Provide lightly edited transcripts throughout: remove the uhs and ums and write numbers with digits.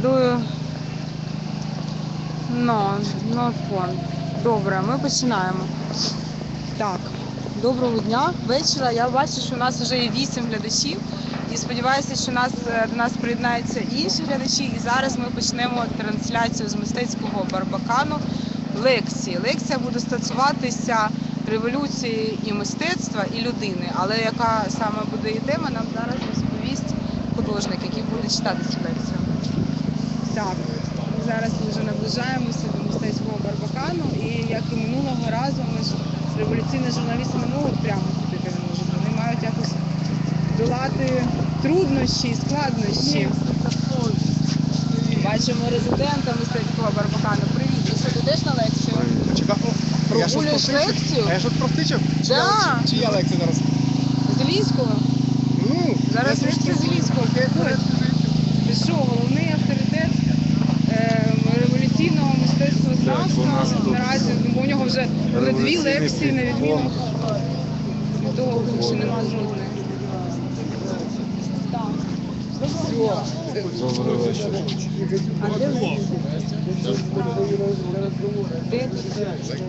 рекомендую фон. Добре, ми починаємо. Так, доброго дня, вечора. Я бачу, що у нас вже є 8 глядачів. І сподіваюся, що до нас приєднаються інші глядачі. І зараз ми почнемо трансляцію з мистецького барбакану лекції. Лекція буде стосуватися революції і мистецтва, і людини. Але яка саме буде і тема, нам зараз розповість художник, який буде читати цю лекцію. Так, зараз ми вже наближаємося до мистецького барбакану. І як і минулого разу, ми ж революційні журналісти не можуть прямо ходити, не можуть. Вони мають якось долати труднощі і складнощі. Бачимо резидента мистецького барбакану. Привіт, ти що, йдеш на лекцію? Прогулюєш лекцію? А я щось провтичав? Да. Чия лекція зараз? З Іллінського? Ну, зараз лекція з Іллінського. Ти що, головний авторитет революційного мистецтвознавства наразі, у нього вже були 2 лекції на відміну від того, що немає жодної. Добрий вечір. А де ви? Де ти?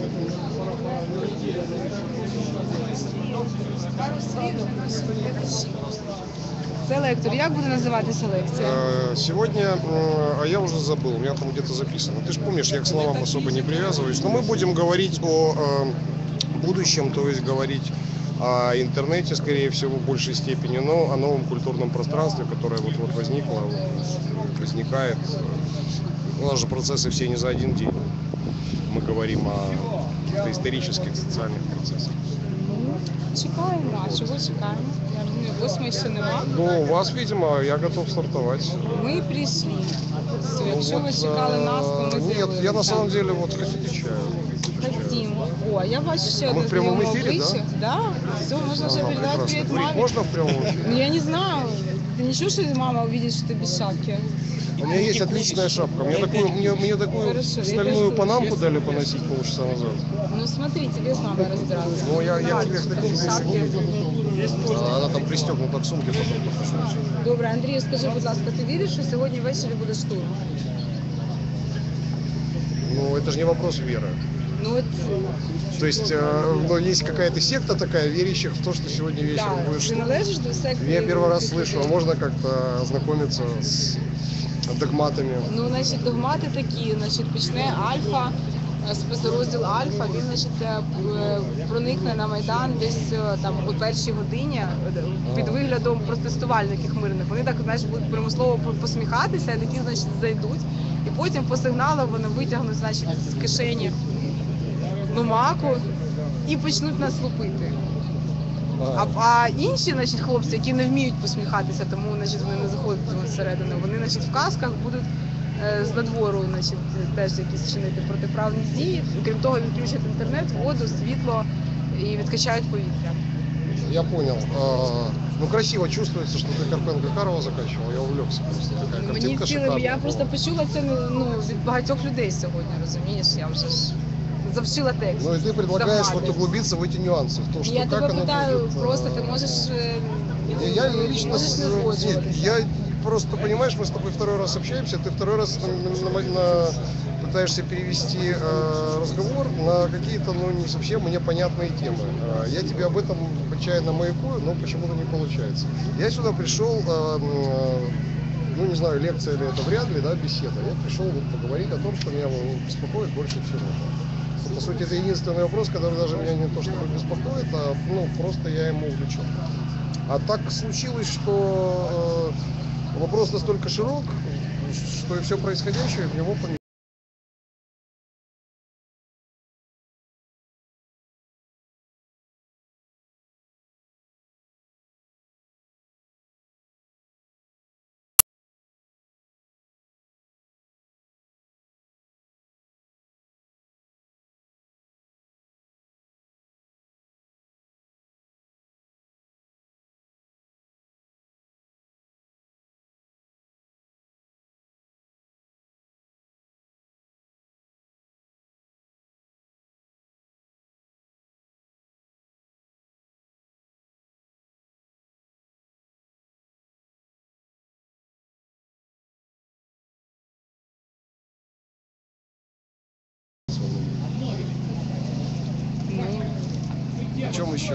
Пару слів для наших глядачів. Це лектор. Як буде називатися лекція? Сегодня, а я уже забыл, у меня там где-то записано. Ты же помнишь, я к словам особо не привязываюсь. Но мы будем говорить о будущем, то есть говорить о интернете, скорее всего, в большей степени, но о новом культурном пространстве, которое вот-вот возникло, возникает. У нас же процессы все не за один день. Мы говорим о исторических, социальных процессах. Чекаємо. А чого чекаємо? Я розумію, 8 ще нема. Ну, у вас, видимо, я готов стартовать. Мы пришли. Все, якщо ви чекали нас, то ми Нет, з'явилися. я на самом деле вот хотите чаю? Хотим. О, я бачу ще Мы одне в прямом знайоме эфире, да? обличчя. Да? Все, можно уже передать Прекрасно. привет Курить маме. можно в прямом эфире? Ну, я не знаю. Ты ничего, что мама увидит, что ты без шапки? У меня есть отличная шапка. Мне такую Хорошо, я стальную тоже панамку слышу. дали поносить полчаса назад. Ну смотри, тебе с мамой разбираться. Ну, я Давай, тебе в шапке. Она там пристегнута к сумке, потом послушаю. Добре, Андрій, скажи, будь ласка, ти віриш, що сьогодні ввечері буде штурм? Ну, это же не вопрос веры. Ну от, То есть, ну, есть какая-то секта такая, верящих в то, что сегодня вечером да, будет ти штурм. належиш до секти? Я первый раз слышу, а можно как-то ознакомиться с догматами? Ну, значить, догмати такі, значить, почне Альфа, спецрозділ Альфа, він, значить, проникне на Майдан десь там о 1-й годині під виглядом протестувальників мирних. Вони так, значить, будуть примусово посміхатися, такі, значить, зайдуть, і потім по сигналу вони витягнуть, значить, з кишені ломаку і почнуть нас лупити. А інші, значить, хлопці, які не вміють посміхатися, тому, значить, вони не заходять всередину, вони, значить, в касках будуть з надвору, значить, теж якісь чинити протиправні дії. Крім того, відключать інтернет, воду, світло і відкачають повітря. Я понял. Ну, красиво чувствуется, что ты Карпенко Карова заканчивал. Я увлекся просто. Такая Мені картинка цілим, шикарная. я просто почула це від багатьох людей сьогодні, розумієш? Я вже ж завчила текст. Ну и ты предлагаешь догмати. вот углубиться в эти нюансы, в то, что Я как тебе оно питаю, будет, просто ти можеш Я лично, можеш не згоджуватися. я просто, понимаешь, мы с тобой второй раз общаемся, ты второй раз пытаешься перевести разговор на какие-то, ну, не совсем мне понятные темы. Я тебе об этом отчаянно маякую, но почему-то не получается. Я сюда пришел, ну, не знаю, лекция ли это, вряд ли, да, беседа. Я пришел вот поговорить о том, что меня беспокоит больше всего. По сути, это единственный вопрос, который даже меня не то чтобы беспокоит, а, ну, просто я ему увлечен. А так случилось, что вопрос настолько широк, что и все происходящее в него в чем еще?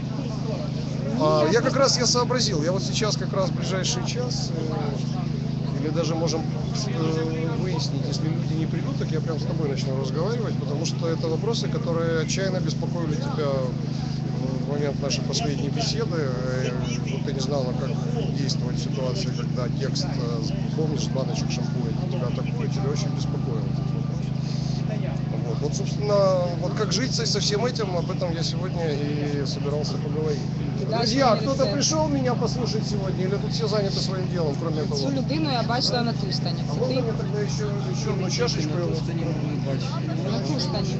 Я как раз я сообразил, я вот сейчас как раз в ближайший час, или даже можем выяснить, если люди не придут, так я прям с тобой начну разговаривать, потому что это вопросы, которые отчаянно беспокоили тебя в момент нашей последней беседы. Вот ты не знала, как действовать в ситуации, когда текст, помнишь, баночек шампуня, тебя атакует, тебя очень беспокоил этот вопрос. Вот, собственно, вот как жить со всем этим, об этом я сегодня и собирался поговорить. Друзья, кто-то пришел меня послушать сегодня, или тут все заняты своим делом, кроме того? Цю людину я бачила на Тустані. А Це можно ти? мне тогда еще одну чашечку? На Тустані.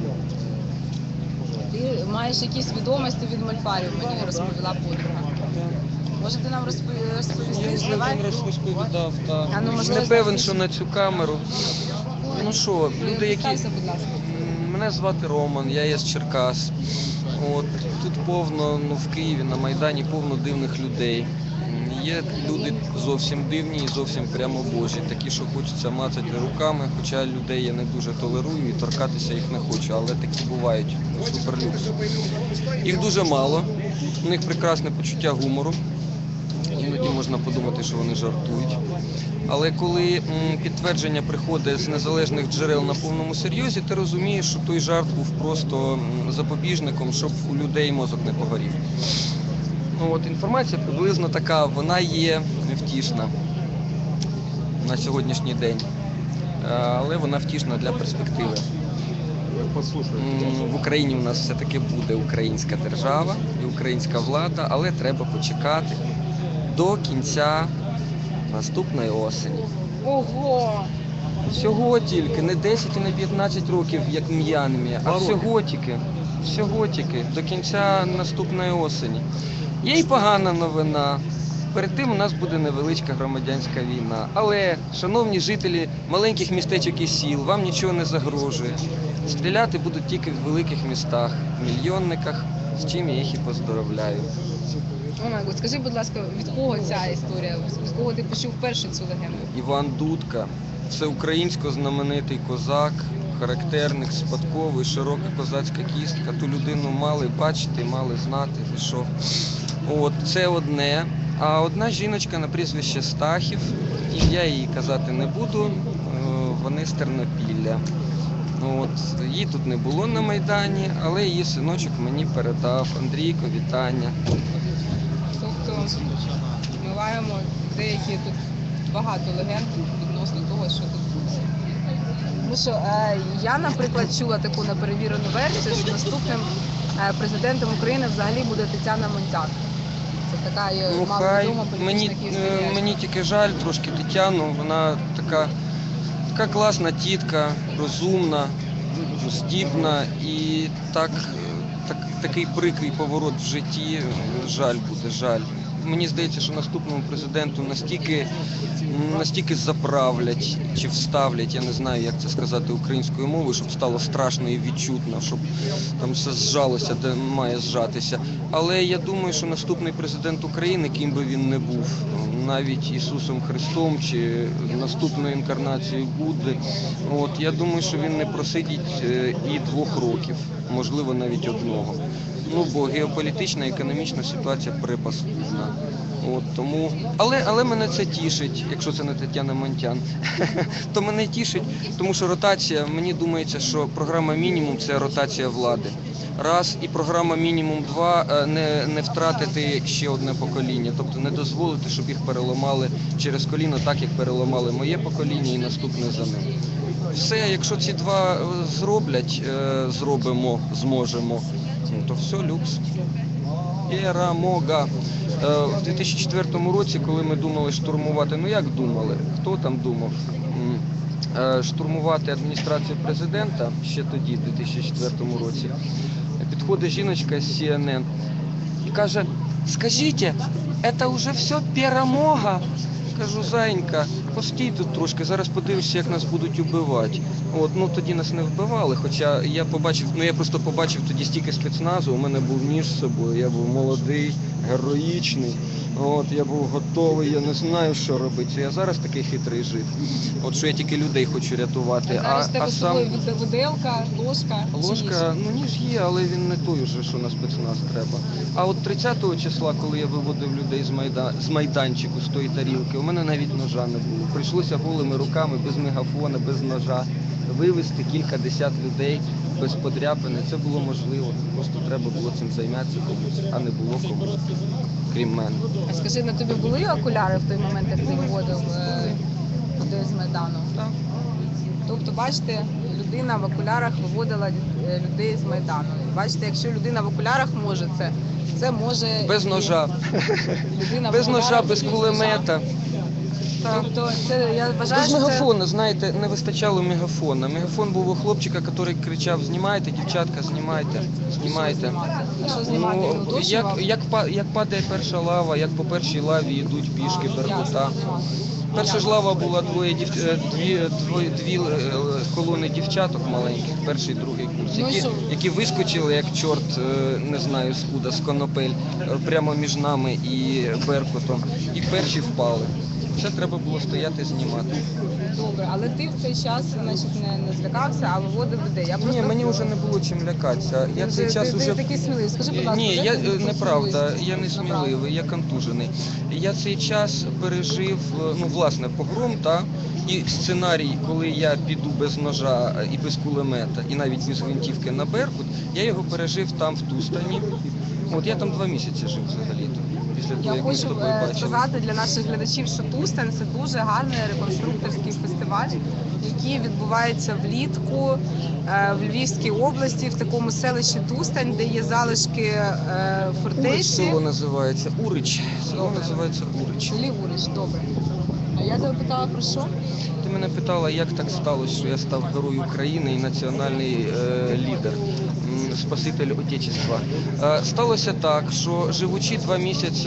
Ти маєш якісь відомості від мольфарів, мені розповіла подруга. Може ти нам розповісти? Давай. Розповідав, так. А ну, можливо, Не певен, що на цю камеру. Ну що, люди, які... Представся, будь ласка. Мене звати Роман, я є з Черкас. От, тут повно, в Києві, на Майдані повно дивних людей. Є люди зовсім дивні і зовсім прямо божі, такі, що хочеться мацати руками, хоча людей я не дуже толерую і торкатися їх не хочу, але такі бувають, суперлюкс. Їх дуже мало, у них прекрасне почуття гумору, іноді можна подумати, що вони жартують. Але коли підтвердження приходить з незалежних джерел на повному серйозі, ти розумієш, що той жарт був просто запобіжником, щоб у людей мозок не погорів. От, інформація приблизно така, вона є невтішна на сьогоднішній день, але вона втішна для перспективи. В Україні у нас все-таки буде українська держава і українська влада, але треба почекати до кінця наступної осені. Ого! Всього тільки, не 10 і не 15 років, як М'янмі, а всього тільки, до кінця наступної осені. Є й погана новина. Перед тим у нас буде невеличка громадянська війна. Але, шановні жителі маленьких містечок і сіл, вам нічого не загрожує. Стріляти будуть тільки в великих містах, мільйонниках, з чим я їх і поздоровляю. О май год, скажи, будь ласка, від кого ця історія? Від кого ти почув вперше цю легенду? Іван Дудка – це українсько-знаменитий козак, характерник, спадковий, широка козацька кістка. Ту людину мали бачити, мали знати, що. От, це одне. А одна жіночка на прізвище Стахів, ім'я її казати не буду, вони з Тернопілля. От, її тут не було на Майдані, але її синочок мені передав. Андрійко, вітання. Тобто ми маємо деякі тут багато легенд відносно того, що тут буде. Тому що я, наприклад, чула таку неперевірену версію, що наступним президентом України взагалі буде Тетяна Монтяк. Це така маловідома політична київська. Мені тільки жаль трошки Тетяну, вона така класна тітка, розумна, здібна і такий прикрий поворот в житті, жаль буде, жаль. Мені здається, що наступному президенту настільки заправлять чи вставлять, я не знаю, як це сказати українською мовою, щоб стало страшно і відчутно, щоб там все зжалося, де має зжатися. Але я думаю, що наступний президент України, ким би він не був, навіть Ісусом Христом чи наступною інкарнацією Будди, от, я думаю, що він не просидить і 2 років, можливо, навіть 1. Ну, бо геополітична і економічна ситуація припаскудна. От, тому... але мене це тішить, якщо це не Тетяна Монтян, то мене тішить, тому що ротація, мені думається, що програма «Мінімум» – це ротація влади. Раз, і програма «Мінімум 2» не втратити ще одне покоління, тобто не дозволити, щоб їх переламали через коліно так, як переламали моє покоління і наступне за ним. Все, якщо ці 2 зможемо, то все, люкс. Перемога. В 2004 році, коли ми думали штурмувати, ну як думали, хто там думав? Штурмувати адміністрацію президента ще тоді, в 2004 році. Підходить жіночка з CNN і каже: «Скажіть, це вже все перемога?» Кажу: «Зайенька, постій тут трошки, зараз подивишся, як нас будуть убивати». От, ну тоді нас не вбивали, хоча я просто побачив тоді стільки спецназу, у мене був ніж з собою, я був молодий, героїчний. От, я був готовий, я не знаю, що робити. Я зараз такий хитрий жид. От що я тільки людей хочу рятувати. Зараз в тебе з собою виделка, ложка. чи ніж? Ложка, ну ніж є, але він не той уже, що на спецназ треба. А от 30-го числа, коли я виводив людей з майданчику, з тої тарілки, у мене навіть ножа не було. Прийшлося голими руками, без мегафона, без ножа, вивезти кількадесят людей без подряпини. Це було можливо. Просто треба було цим займатися комусь, а не було кому, крім мене. А скажи, на тобі були окуляри в той момент, як ти виводив людей з Майдану? Так. Тобто, бачите, людина в окулярах виводила людей з Майдану. Бачите, якщо людина в окулярах може це може... Без і ножа. людина в Без ножа, окулярах без без кулемета. Так. Тобто, це, я вважаю, Без що це... мегафона, знаєте, не вистачало мегафона. Мегафон був у хлопчика, який кричав: знімайте, дівчатка, знімайте, знімайте. А що знімати? Ну, Ну, удушував? як падає перша лава, як по першій лаві йдуть пішки Беркута. Перша ж лава була дві колони дівчаток маленьких, перший і другий курс, які вискочили як чорт, не знаю, з куда, з конопель, прямо між нами і Беркутом. І перші впали. Це треба було стояти, знімати. Добре, але ти в цей час, значить, не злякався, а виводив людей. Я Ні, мені вже не було чим лякатися. Я цей час ти уже... такий сміливий. Скажи, будь ласка, Ні, де я ти неправда, я не Направо. сміливий, я контужений. Я цей час пережив, ну, власне, погром, і сценарій, коли я піду без ножа і без кулемета, і навіть без гвинтівки на Беркут, я його пережив там, в Тустані. От я там 2 місяці жив взагалі-то, після того, Я як ми з хочу тобою бачили. сказати для наших глядачів, що Тустен – це дуже гарний реконструкторський фестиваль, який відбувається влітку в Львівській області, в такому селищі Тустань, де є залишки Урич фортеці. село називається, Урич. Село Добре. називається Урич. Селі Урич, добре. А я тебе питала про що? Ти мене питала, як так сталося, що я став герой України і національний лідер, спаситель Отечества. Сталося так, що живучи 2 місяці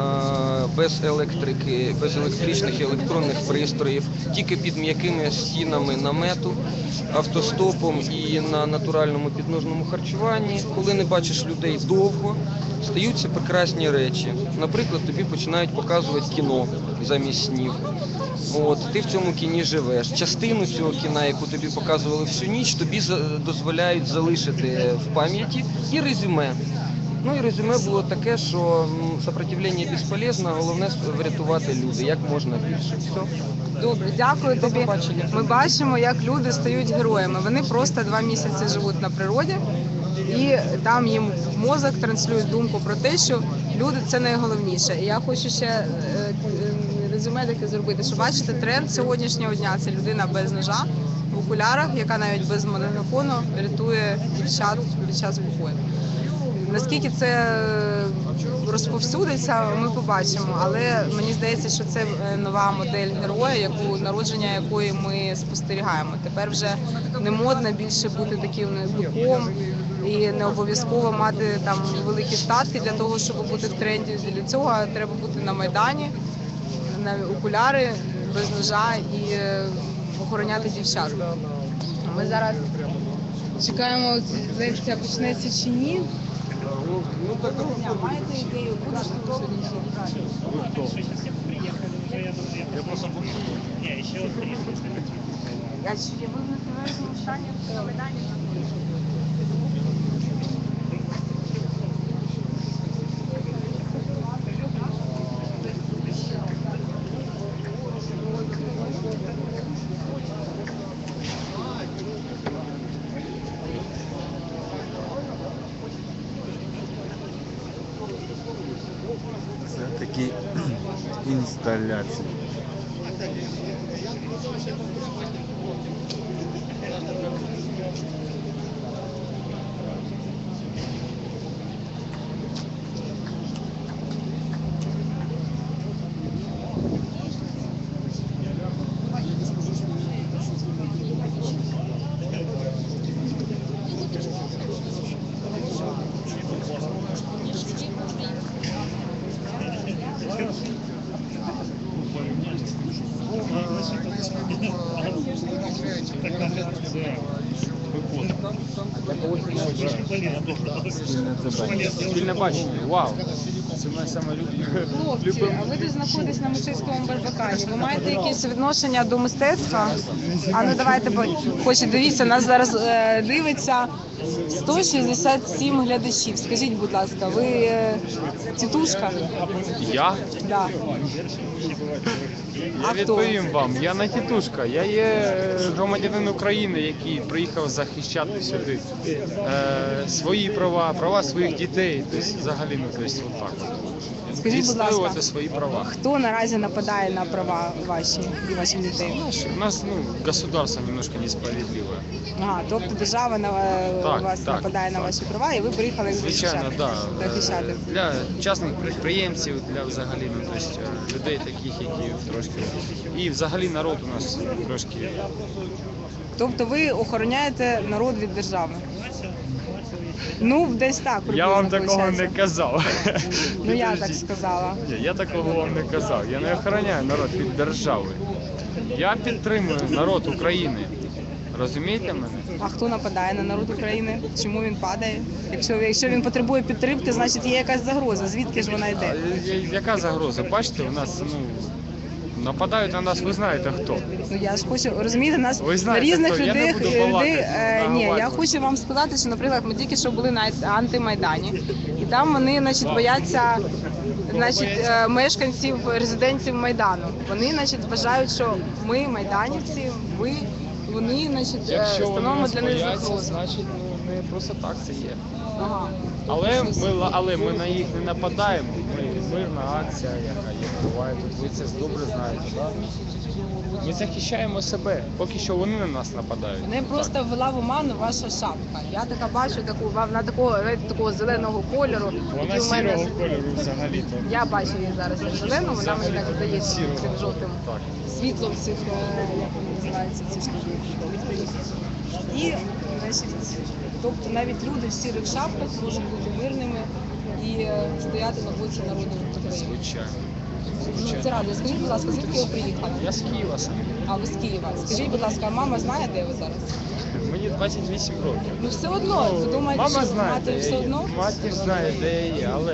без електрики, без електричних і електронних пристроїв, тільки під м'якими стінами намету, автостопом і на натуральному підножному харчуванні, коли не бачиш людей довго, стаються прекрасні речі. Наприклад, тобі починають показувати кіно замість снів. От, ти в цьому кіні живеш. Частину цього кіна, яку тобі показували всю ніч, тобі дозволяють залишити в пам'яті і резюме. Ну і резюме було таке, що сопротивлення безполезно, головне врятувати люди, як можна більше. Все. Добре, дякую До тобі. побачення. Ми бачимо, як люди стають героями. Вони просто 2 місяці живуть на природі, і там їм в мозок транслюють думку про те, що люди – це найголовніше. І я хочу ще резюме таке зробити, що бачите, тренд сьогоднішнього дня – це людина без ножа, в окулярах, яка навіть без мегафону рятує дівчат під час походу. Наскільки це розповсюдиться, ми побачимо, але мені здається, що це нова модель героя, народження якої ми спостерігаємо. Тепер вже не модно більше бути таким биком і не обов'язково мати там великі статки для того, щоб бути в тренді. Для цього треба бути на Майдані, на окуляри, без ножа і охороняти дівчат. Ми зараз чекаємо, лекція почнеться чи ні. Маєте ідею, будеш ти сьогодні чи а чи ви в нетверезому стані на Майдані? Це такі інсталяції. Спільне бачення. Вау! Це найсамолюбніше. Хлопці, а ви тут знаходитесь на мистецькому Барбакані. Ви маєте якесь відношення до мистецтва? А ну давайте хоче дивіться, нас зараз дивиться 167 глядачів. Скажіть, будь ласка, ви тітушка? Я? Да. Я А хто? відповім вам. Я не тітушка. Я є громадянин України, який приїхав захищати сюди свої права, права своїх дітей. Тобто, взагалі, ну, тобто, отак. Скажіть, будь ласка, Відстоювати свої права. хто наразі нападає на права ваші і ваших дітей? У нас, государство немножко несправедливое. Ага, тобто держава Так, вас так, нападає на так. ваші права, і ви приїхали їх Звичайно, захищати. да. захищати. Для частних підприємців, для взагалі, ну, тобто, людей таких, які трошки. І взагалі народ у нас трошки. Тобто ви охороняєте народ від держави? Ну, десь так, Я приблизно, вам такого не виходить. казав. Ну, я так Підождіть. сказала. Ні, я такого вам не казав. Я не охороняю народ від держави. Я підтримую народ України. Розумієте мене? А хто нападає на народ України? Чому він падає? Якщо він потребує підтримки, значить є якась загроза. Звідки ж вона йде? Яка загроза? Бачите, у нас нападають на нас, ви знаєте хто. Ну я ж хочу розуміти нас Ви знаєте, різних хто? Я людей. не буду балакати, Ні, я наговарювати. хочу вам сказати, що, наприклад, ми тільки що були на антимайдані, і там вони, значить, бояться, значить, мешканців, резидентів Майдану. Вони, значить, вважають, що ми майданівці, вони, значить, Якщо вони становимо нас для них бояться, загрозу. значить не просто так це є. Ага. Але ми на їх не нападаємо. Ми мирна акція, яка є, буває тут. Ви це добре знаєте. Да? Ми захищаємо себе, поки що вони на нас нападають. Мене просто ввела в оману ваша шапка. Я така бачу, вона такого зеленого кольору. Вона і в мене- сірого кольору взагалі-то. Я бачу її зараз як зелену, вона мені так здається Сірого. цим жовтим Так. світлом цих, як вони називаються, ці штуки. І, значить, тобто навіть люди в сірих шапках можуть бути мирними і стояти на боці народу України. Звичайно. Ну, це радо. Скажіть, будь ласка, звідки ви приїхали? Я з Києва сам. А ви з Києва. Скажіть, будь ласка, а мама знає, де ви зараз? Мені 28 років. Ну все одно, ви думаєте, Мама що знає, мати де все я є. одно? Матір знає, де я є, але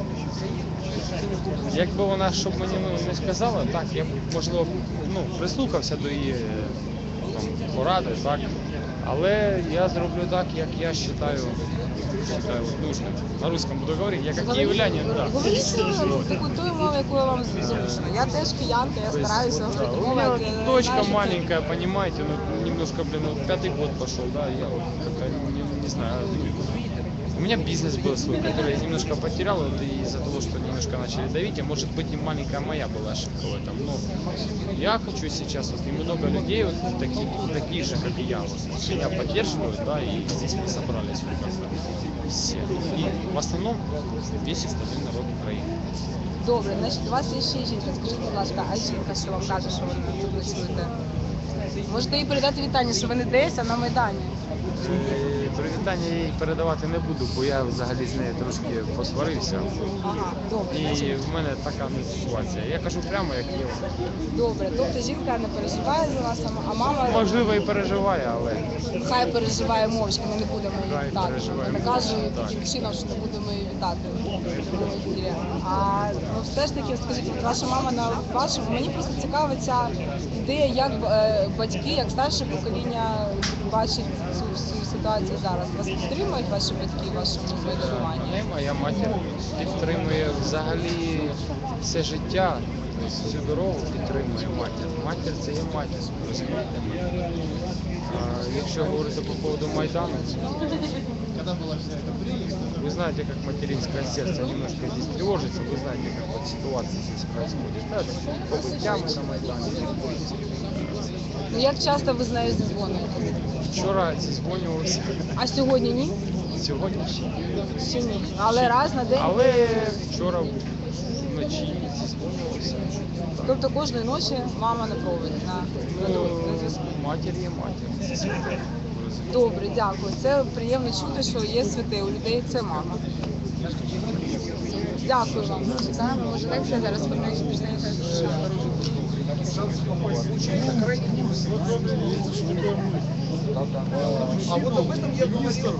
якби вона щоб мені не сказала, так, я б, можливо, прислухався до її поради, так. Але я зроблю так, як я вважаю нужним. На русском буду говорити, я як київлянин, так. Говоріть тою мовою, якою вам зручно. Я теж киянка, я стараюся Да, говорити у мовою, меня як я дочка знаю, що це- маленькая, понимаете, немножко, 5-й год пошел, да, я вот как-то не знаю. У меня бизнес был свой, который я немножко потерял, вот из-за того, что немножко начали давить, а может быть и маленькая моя была ошибка в этом. Но я хочу сейчас, вот и много людей, вот, таких же, как и я, вот, меня поддерживают, да, и здесь мы собрались вот как-то все. И в основном весь остальной народ Украины. Добре, значить, у вас є ще жінка. Скажіть, будь ласка, а жінка, що вам каже, що ви тут ночуєте? Можете їй передати вітання, що ви не десь, а на Майдані. Привітання я їй передавати не буду, бо я взагалі з нею трошки посварився. Ага, добре. І Значить, в мене така ситуація. Я кажу прямо, як є. добре. Тобто жінка не переживає за вас, а мама Можливо, і переживає, але хай переживає мовчки, ми не будемо її Хай вітати. переживає Ми не кажемо мовчки, так. таким чином, що не будемо її вітати в ефірі. А ну, все ж таки, скажіть, ваша мама на вашому, мені просто цікава ця ідея, як батьки, як старше покоління бачать цю всю ситуацію зараз. Вас підтримують ваші батьки в вашому переживанні? мене моя матір підтримує взагалі все життя, тобто всю дорогу підтримує матір. Матір це є матір, розумієте? А якщо говорити по поводу Майдану, вы знаете, как материнское сердце немножко здесь тревожится, вы знаете, как вот ситуация здесь происходит. Да, побиття ми на Майдані. Ну як часто ви з нею зізвонюєтесь? Вчора зізвонювався, А сьогодні ні? сьогодні ще ні. Ще ні. Але раз на день? Але вчора вночі зізвонювався. Так. Тобто кожної ночі мама не проводить на зв'язку? Матір є матір. Це святе, ви розумієте? Добре, дякую. Це приємно чути, що є святе у людей, це мама. Дякую вам. Чекаємо, може лекція зараз почнеться. шансы попасть в случае крайне невысокие. А вот об этом я говорил.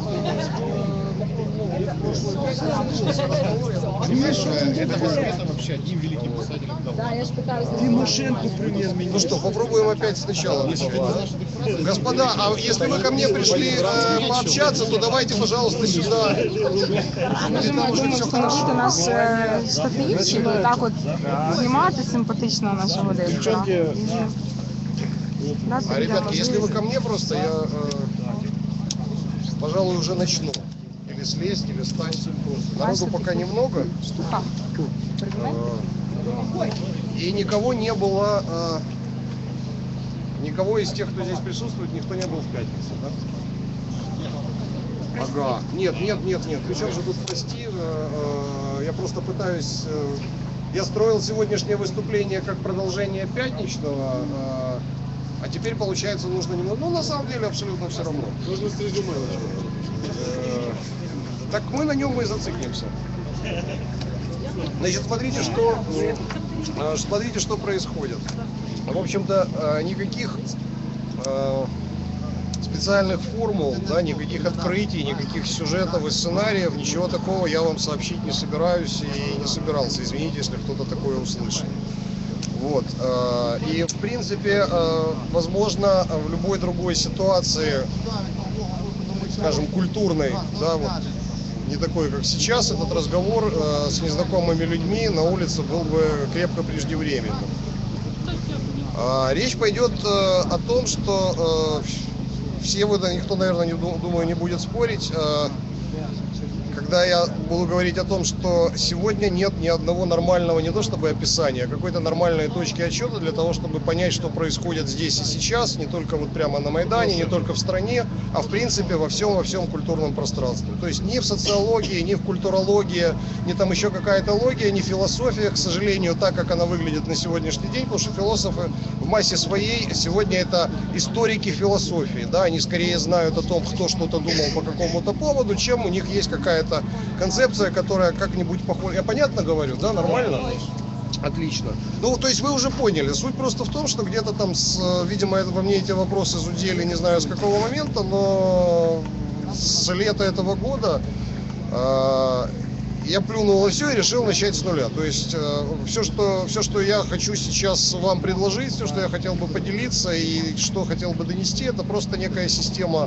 Это вообще одним великим писателем дал. Да, я ж пытаюсь. Тимошенко премьер-министр. Ну что, попробуем опять сначала начать, да? Господа, а если вы ко мне пришли пообщаться, то давайте, пожалуйста, сюда. Нажимаю, думаю, встановити наш штатив, щоб так от знімати симпатично нашого директора. А, ребятки, если вы ко мне просто, я, пожалуй, уже начну. Или слезть, или встать. Народу пока немного. И никого не было, никого из тех, кто здесь присутствует, никто не был в пятницу, да? Ага. Нет. Причем же тут, прости, я просто пытаюсь... Я строил сегодняшнее выступление как продолжение пятничного, а теперь, получается, нужно немного... Ну, на самом деле, абсолютно все равно. Нужно с резюме начать. Так мы на нем и зациклимся. Значит, смотрите, что происходит. В общем-то, никаких специальных формул, да, никаких открытий, никаких сюжетов и сценариев, ничего такого я вам сообщить не собираюсь и не собирался. Извините, если кто-то такое услышит. Вот. И, в принципе, возможно, в любой другой ситуации, скажем, культурной, да, вот, не такой, как сейчас, этот разговор с незнакомыми людьми на улице был бы крепко преждевременным. Речь пойдет о том, что все вы, никто, наверное, думаю, не будет спорить, когда я буду говорить о том, что сегодня нет ни одного нормального, не то чтобы описания, а какой-то нормальной точки отсчета для того, чтобы понять, что происходит здесь и сейчас, не только вот прямо на Майдане, не только в стране, а в принципе во всем культурном пространстве. То есть ни в социологии, ни в культурологии, ни там еще какая-то логия, ни философия, к сожалению, так как она выглядит на сегодняшний день, потому что философы в массе своей сегодня это историки философии, да, они скорее знают о том, кто что-то думал по какому-то поводу, чем у них есть какая-то концепция, которая как-нибудь похожа. Я понятно говорю, да, нормально? Отлично. Ну, то есть вы уже поняли. Суть просто в том, что где-то там, видимо, во мне эти вопросы зудели, не знаю с какого момента, но с лета этого года я плюнул на все и решил начать с нуля. То есть все, что я хочу сейчас вам предложить, все, что я хотел бы поделиться и что хотел бы донести, это просто некая система,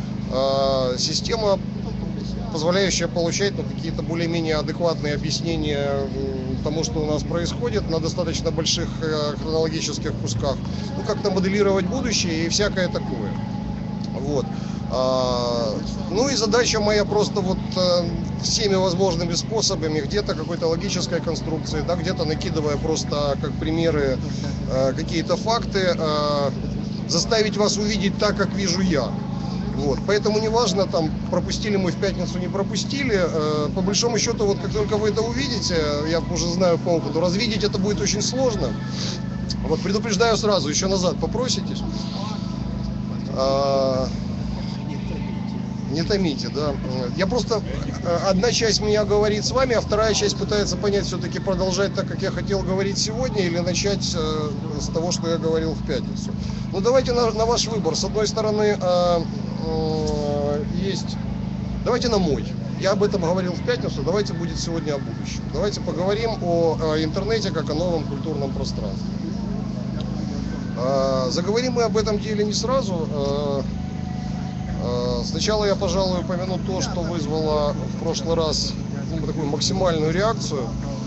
позволяющая получать какие-то более-менее адекватные объяснения тому, что у нас происходит на достаточно больших хронологических кусках. Ну, как-то моделировать будущее и всякое такое. Вот. Ну и задача моя просто вот всеми возможными способами, где-то какой-то логической конструкции, да, где-то накидывая просто как примеры какие-то факты, заставить вас увидеть так, как вижу я. Вот. Поэтому неважно, там, пропустили мы в пятницу, не пропустили, по большому счету, вот как только вы это увидите, я уже знаю по опыту, развидеть это будет очень сложно. Вот, предупреждаю сразу, еще назад попроситесь. Не томите, да. Я просто, одна часть меня говорит с вами, а вторая часть пытается понять, все-таки продолжать так, как я хотел говорить сегодня, или начать с того, что я говорил в пятницу. Ну, давайте на ваш выбор. С одной стороны, есть... Давайте на мой. Я об этом говорил в пятницу, давайте будет сегодня о будущем. Давайте поговорим о интернете как о новом культурном пространстве. Заговорим мы об этом деле не сразу. Сначала я, пожалуй, упомяну то, что вызвало в прошлый раз такую максимальную реакцию.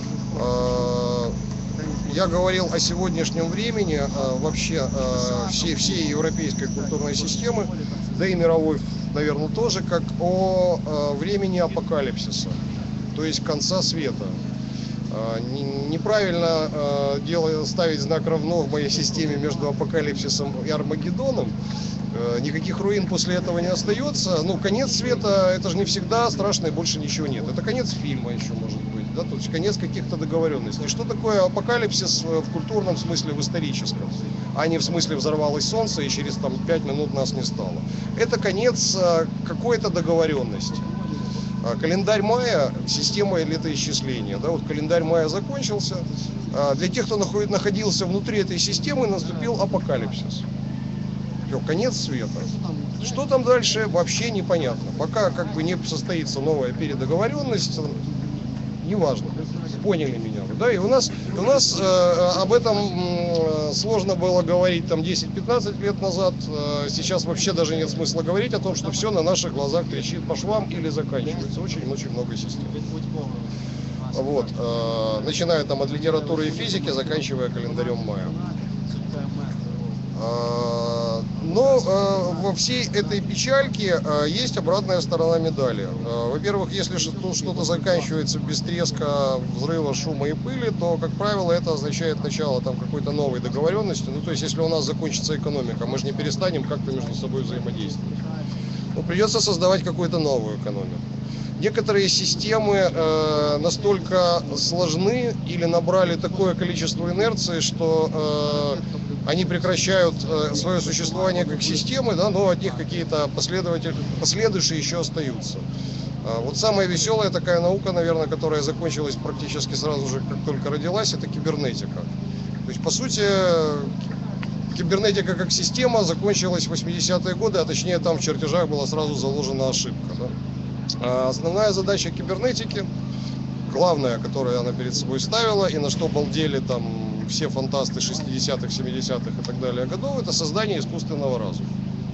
Я говорил о сегодняшнем времени, вообще всей европейской культурной системы, да и мировой, наверное, тоже, как о времени апокалипсиса, то есть конца света. Неправильно ставить знак равно в моей системе между апокалипсисом и Армагеддоном. Никаких руин после этого не остается. Ну, конец света, это же не всегда страшно и больше ничего нет. Это конец фильма еще может быть, да, то есть конец каких-то договоренностей. Что такое апокалипсис в культурном смысле, в историческом, а не в смысле взорвалось солнце и через там 5 минут нас не стало. Это конец какой-то договоренности. Календарь мая, система летоисчисления, да, вот календарь мая закончился. Для тех, кто находился внутри этой системы, наступил апокалипсис. Все, конец света. Что там дальше, вообще непонятно. Пока как бы не состоится новая передоговоренность, неважно. Поняли меня, да? И у нас об этом сложно было говорить там 10-15 лет назад. Сейчас вообще даже нет смысла говорить о том, что все на наших глазах трещит по швам или заканчивается. Очень много систем. Вот. Начиная там от литературы и физики, заканчивая календарем мая. Но во всей этой печальке есть обратная сторона медали. Во-первых, если что-то заканчивается без треска, взрыва, шума и пыли, то, как правило, это означает начало там какой-то новой договоренности. Ну, то есть, если у нас закончится экономика, мы же не перестанем как-то между собой взаимодействовать. Ну, придется создавать какую-то новую экономику. Некоторые системы настолько сложны или набрали такое количество инерции, что они прекращают свое существование как системы, да, но от них какие-то последующие еще остаются. Вот самая веселая такая наука, наверное, которая закончилась практически сразу же, как только родилась, это кибернетика. То есть, по сути, кибернетика как система закончилась в 80-е годы, а точнее там в чертежах была сразу заложена ошибка. Да? А основная задача кибернетики, главная, которую она перед собой ставила и на что балдели там все фантасты 60-х, 70-х и так далее годов, это создание искусственного разума.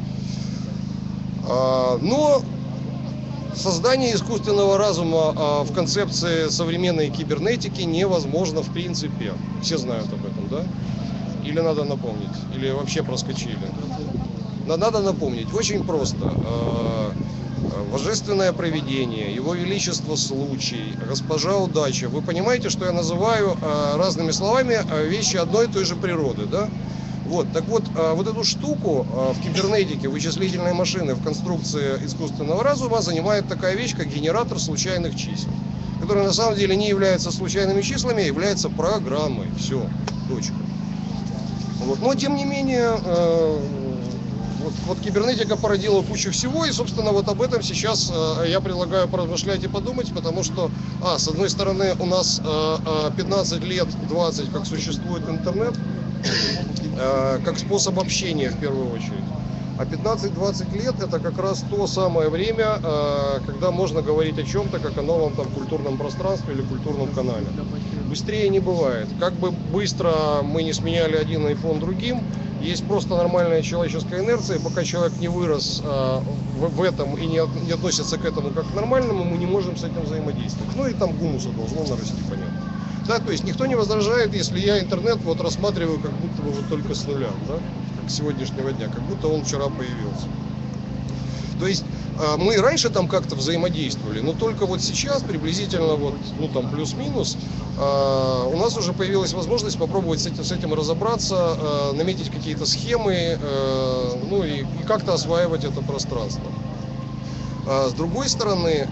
Но создание искусственного разума в концепции современной кибернетики невозможно в принципе. Все знают об этом, да? Или надо напомнить? Или вообще проскочили? Надо напомнить. Очень просто. Божественное провидение, его величество случай, госпожа удача. Вы понимаете, что я называю разными словами вещи одной и той же природы, да? Вот, так вот, вот эту штуку в кибернетике, вычислительной машины, в конструкции искусственного разума занимает такая вещь, как генератор случайных чисел, который на самом деле не является случайными числами, а является программой. Все, точка. Вот. Но, тем не менее, вот кибернетика породила кучу всего, и, собственно, вот об этом сейчас я предлагаю поразмышлять и подумать, потому что, с одной стороны, у нас 15 лет, 20, как существует интернет, как способ общения в первую очередь. А 15-20 лет это как раз то самое время, когда можно говорить о чем-то, как о новом там культурном пространстве или культурном канале. Быстрее не бывает. Как бы быстро мы не сменяли один iPhone другим, есть просто нормальная человеческая инерция, и пока человек не вырос в этом и не относится к этому как к нормальному, мы не можем с этим взаимодействовать. Ну и там гумуса должно нарасти, понятно. Да, то есть никто не возражает, если я интернет вот рассматриваю как будто бы вот только с нуля, да, как с сегодняшнего дня, как будто он вчера появился. То есть мы раньше там как-то взаимодействовали, но только вот сейчас, приблизительно вот, ну там плюс-минус, у нас уже появилась возможность попробовать с этим разобраться, наметить какие-то схемы, ну и как-то осваивать это пространство. С другой стороны,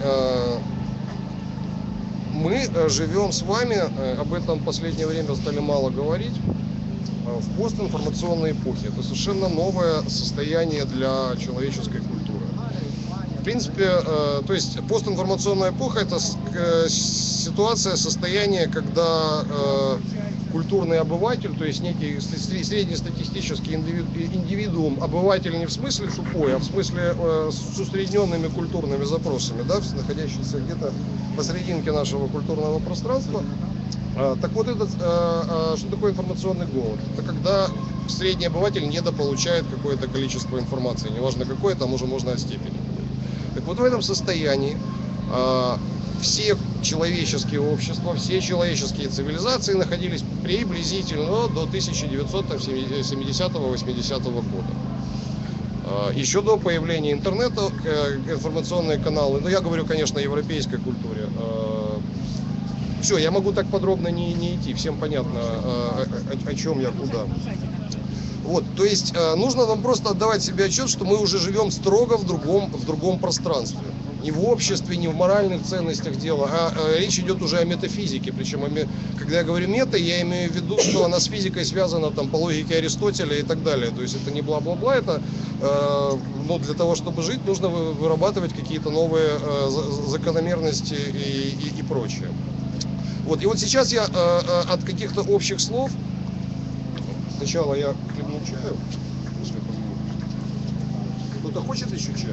мы живем с вами, об этом в последнее время стали мало говорить, в постинформационной эпохе. Это совершенно новое состояние для человеческой культуры. В принципе, то есть постинформационная эпоха — это ситуация, состояние, когда культурный обыватель, то есть некий среднестатистический индивидуум, обыватель не в смысле тупой, а в смысле с усредненными культурными запросами, да, находящийся где-то посерединке нашего культурного пространства. Так вот, что такое информационный голод? Это когда средний обыватель недополучает какое-то количество информации, неважно какое, там уже можно от степени. Так вот, в этом состоянии все человеческие общества, все человеческие цивилизации находились приблизительно до 1970-80 года. Еще до появления интернета информационные каналы, ну я говорю, конечно, о европейской культуре. Все, я могу так подробно не идти, всем понятно, о чем я, куда. Вот, то есть нужно нам просто отдавать себе отчет, что мы уже живем строго в другом пространстве. не в обществе, не в моральных ценностях дело, а речь идет уже о метафизике. Причем, когда я говорю мета, я имею в виду, что она с физикой связана там, по логике Аристотеля и так далее. То есть это не бла-бла-бла, это ну, для того, чтобы жить, нужно вырабатывать какие-то новые закономерности и прочее. Вот. И вот сейчас я от каких-то общих слов, сначала я хлебну чаю, если позволите. Кто-то хочет еще чаю?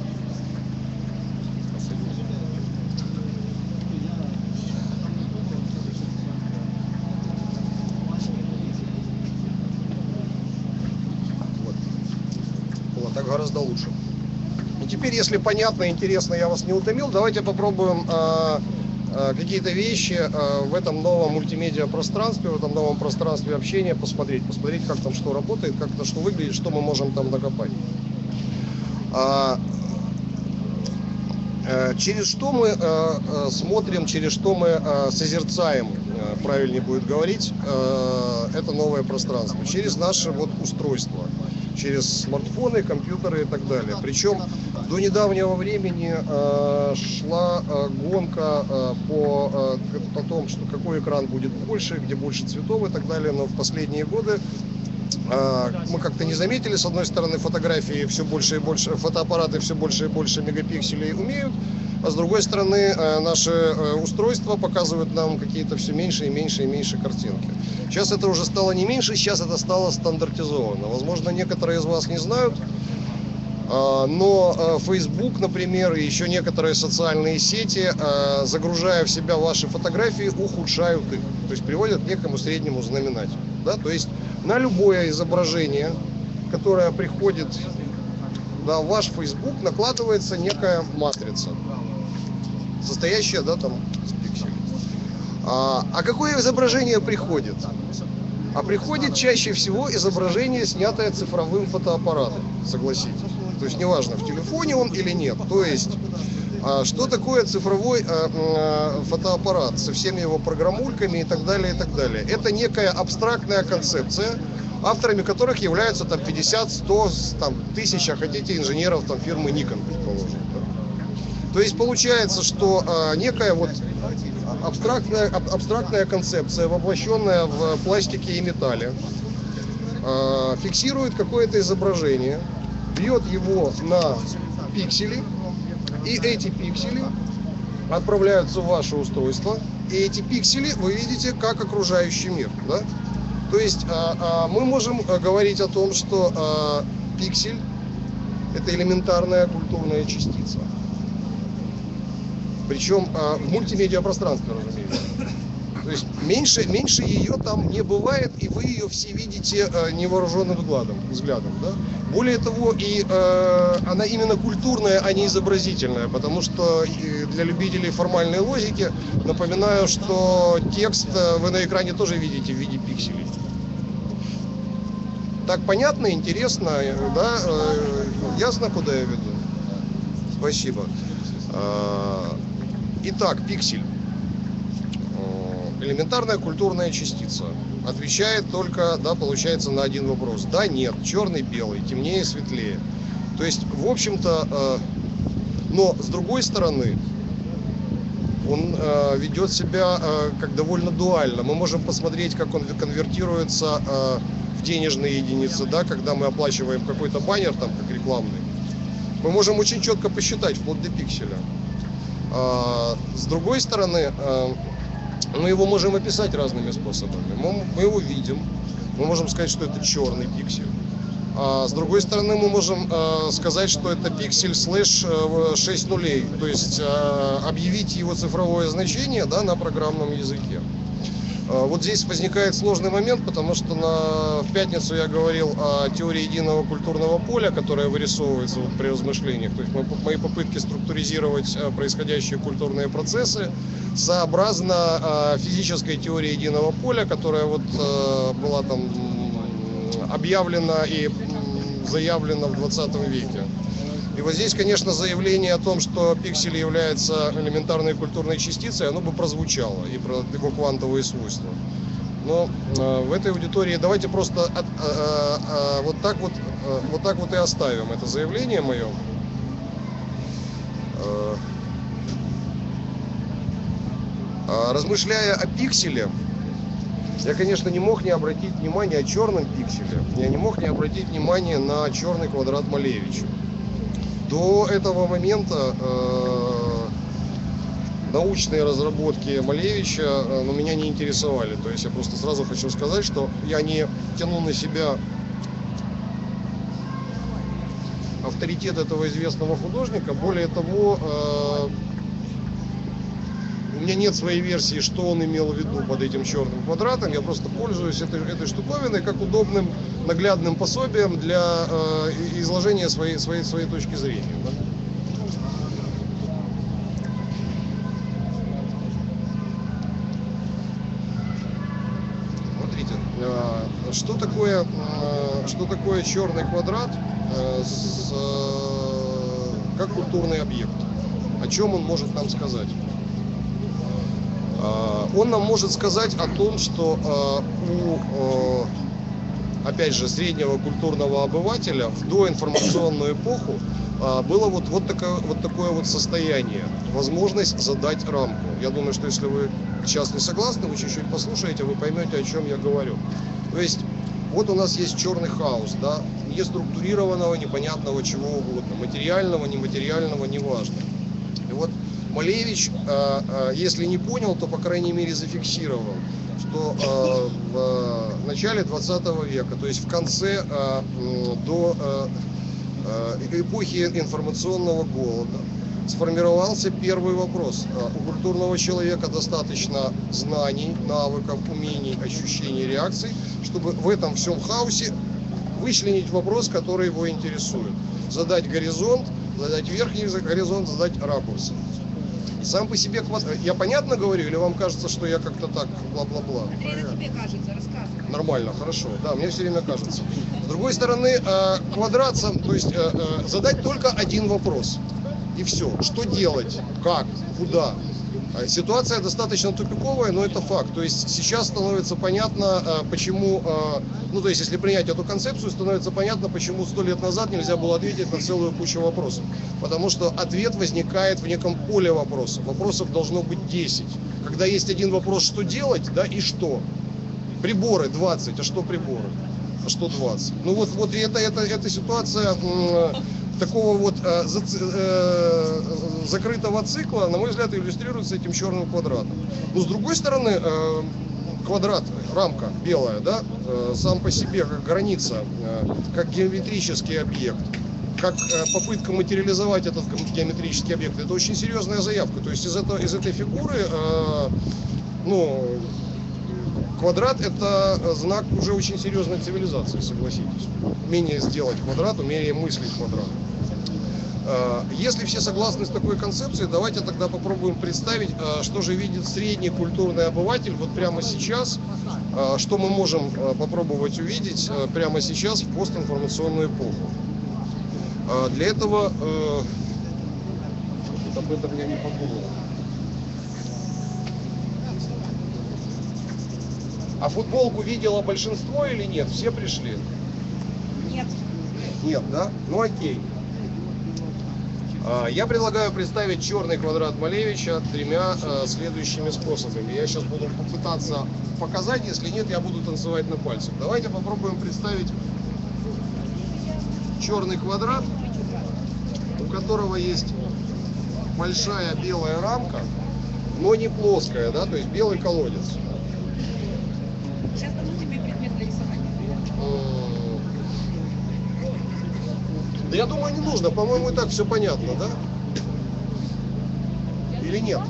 Вот так гораздо лучше. И теперь, если понятно, интересно, я вас не утомил, давайте попробуем какие-то вещи в этом новом мультимедиа-пространстве, в этом новом пространстве общения посмотреть, как там что работает, как это что выглядит, что мы можем там накопать. Через что мы смотрим, через что мы созерцаем, правильнее будет говорить, это новое пространство. Через наши вот устройства, через смартфоны, компьютеры и так далее. Причем до недавнего времени шла гонка по том, что какой экран будет больше, где больше цветов и так далее. Но в последние годы мы как-то не заметили, с одной стороны, фотографии все больше и больше, фотоаппараты все больше и больше мегапикселей умеют, а с другой стороны, наши устройства показывают нам какие-то все меньше и меньше и меньше картинки. Сейчас это уже стало не меньше, сейчас это стало стандартизовано. Возможно, некоторые из вас не знают, но Facebook, например, и еще некоторые социальные сети, загружая в себя ваши фотографии, ухудшают их, то есть приводят к некому среднему знаменателю. Да? То есть на любое изображение, которое приходит на ваш Facebook, накладывается некая матрица, состоящая, да, там, из пикселей. А какое изображение приходит? А приходит чаще всего изображение, снятое цифровым фотоаппаратом, согласитесь. То есть неважно, в телефоне он или нет. То есть, что такое цифровой фотоаппарат со всеми его программульками и так далее, и так далее. Это некая абстрактная концепция, авторами которых являются там 50, 100, там, 1000, хотите, инженеров там, фирмы Nikon, предположим. Да? То есть получается, что некая вот абстрактная концепция, воплощенная в пластике и металле, фиксирует какое-то изображение, бьет его на пиксели, и эти пиксели отправляются в ваше устройство, и эти пиксели вы видите как окружающий мир. Да? То есть мы можем говорить о том, что пиксель — это элементарная культурная частица. Причем в мультимедиапространстве, разумеется. То есть меньше ее там не бывает, и вы ее все видите невооруженным взглядом. Да? Более того, и она именно культурная, а не изобразительная, потому что для любителей формальной логики напоминаю, что текст вы на экране тоже видите в виде пикселей. Так понятно, интересно, да? Ясно, куда я веду? Спасибо. Итак, пиксель. Элементарная культурная частица. Отвечает только, да, получается, на один вопрос. Да, нет, черный, белый, темнее, светлее. То есть, в общем-то, но с другой стороны, он ведет себя как довольно дуально. Мы можем посмотреть, как он конвертируется в денежные единицы, да, когда мы оплачиваем какой-то баннер, там, как рекламный. Мы можем очень четко посчитать, вплоть до пикселя. С другой стороны, мы его можем описать разными способами. Мы его видим, мы можем сказать, что это черный пиксель. А с другой стороны, мы можем сказать, что это пиксель слэш 6 нулей, то есть объявить его цифровое значение, да, на программном языке. Вот здесь возникает сложный момент, потому что в пятницу я говорил о теории единого культурного поля, которая вырисовывается вот при размышлениях. То есть мои попытки структуризировать происходящие культурные процессы сообразно физической теории единого поля, которая вот была там объявлена и заявлена в 20 веке. И вот здесь, конечно, заявление о том, что пиксель является элементарной культурной частицей, оно бы прозвучало, и про его квантовые свойства. Но в этой аудитории давайте просто вот так вот и оставим это заявление мое. Размышляя о пикселе, я, конечно, не мог не обратить внимание о черном пикселе. Я не мог не обратить внимание на черный квадрат Малевича. До этого момента научные разработки Малевича меня не интересовали. То есть я просто сразу хочу сказать, что я не тяну на себя авторитет этого известного художника. Более того, у меня нет своей версии, что он имел в виду под этим черным квадратом. Я просто пользуюсь этой штуковиной как удобным наглядным пособием для изложения своей точки зрения. Да? Смотрите, что такое черный квадрат как культурный объект? О чем он может нам сказать? Он нам может сказать о том, что опять же, среднего культурного обывателя в доинформационную эпоху было вот такое вот состояние, возможность задать рамку. Я думаю, что если вы сейчас не согласны, вы чуть-чуть послушаете, вы поймете, о чем я говорю. То есть, вот у нас есть черный хаос, да, неструктурированного, непонятного чего угодно, материального, нематериального, неважно. И вот Малевич, если не понял, то, по крайней мере, зафиксировал, что в начале 20 века, то есть в конце до эпохи информационного голода, сформировался первый вопрос. У культурного человека достаточно знаний, навыков, умений, ощущений, реакций, чтобы в этом всем хаосе вычленить вопрос, который его интересует. Задать горизонт, задать верхний горизонт, задать ракурс. Сам по себе квадрат. Я понятно говорю, или вам кажется, что я как-то так бла-бла-бла? Это тебе кажется, рассказывай. Нормально, хорошо. Да, мне все время кажется. С другой стороны, квадрат сам, то есть задать только один вопрос. И все. Что делать? Как? Куда? Ситуация достаточно тупиковая, но это факт. То есть сейчас становится понятно, почему, ну то есть если принять эту концепцию, становится понятно, почему 100 лет назад нельзя было ответить на целую кучу вопросов. Потому что ответ возникает в неком поле вопросов. Вопросов должно быть 10. Когда есть один вопрос, что делать, да, и что? Приборы 20, а что приборы? А что 20? Ну вот эта ситуация такого вот закрытого цикла, на мой взгляд, иллюстрируется этим черным квадратом. Но с другой стороны, квадрат, рамка белая, да, сам по себе как граница, как геометрический объект, как попытка материализовать этот геометрический объект, это очень серьезная заявка. То есть из этой фигуры, ну, квадрат — это знак уже очень серьезной цивилизации, согласитесь. Умение сделать квадрат, умение мыслить квадрат. Если все согласны с такой концепцией, давайте тогда попробуем представить, что же видит средний культурный обыватель вот прямо сейчас, что мы можем попробовать увидеть прямо сейчас в постинформационную эпоху. Для этого об этом я не подумал. А футболку видело большинство или нет? Все пришли? Нет. Нет, да? Ну окей. Я предлагаю представить черный квадрат Малевича тремя следующими способами. Я сейчас буду попытаться показать, если нет, я буду танцевать на пальцах. Давайте попробуем представить черный квадрат, у которого есть большая белая рамка, но не плоская, да, то есть белый колодец. Сейчас дадут тебе предмет для рисования. Да я думаю, не нужно, по-моему, и так все понятно, да? Или нет?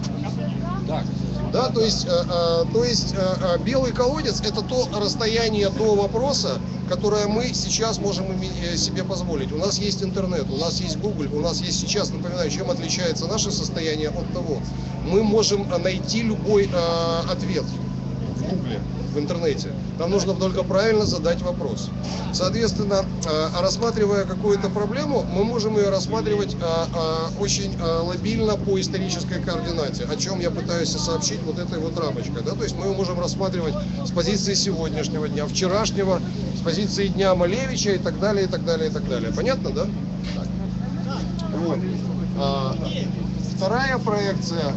Да, то есть белый колодец — это то расстояние до вопроса, которое мы сейчас можем себе позволить. У нас есть интернет, у нас есть Google, у нас есть сейчас, напоминаю, чем отличается наше состояние от того. Мы можем найти любой ответ в Google, в интернете. Нам нужно только правильно задать вопрос. Соответственно, рассматривая какую-то проблему, мы можем ее рассматривать очень лобильно по исторической координате, о чем я пытаюсь сообщить вот этой вот рамочкой. Да? То есть мы ее можем рассматривать с позиции сегодняшнего дня, вчерашнего, с позиции дня Малевича и так далее, и так далее, и так далее. Понятно, да? Вот. Вторая проекция.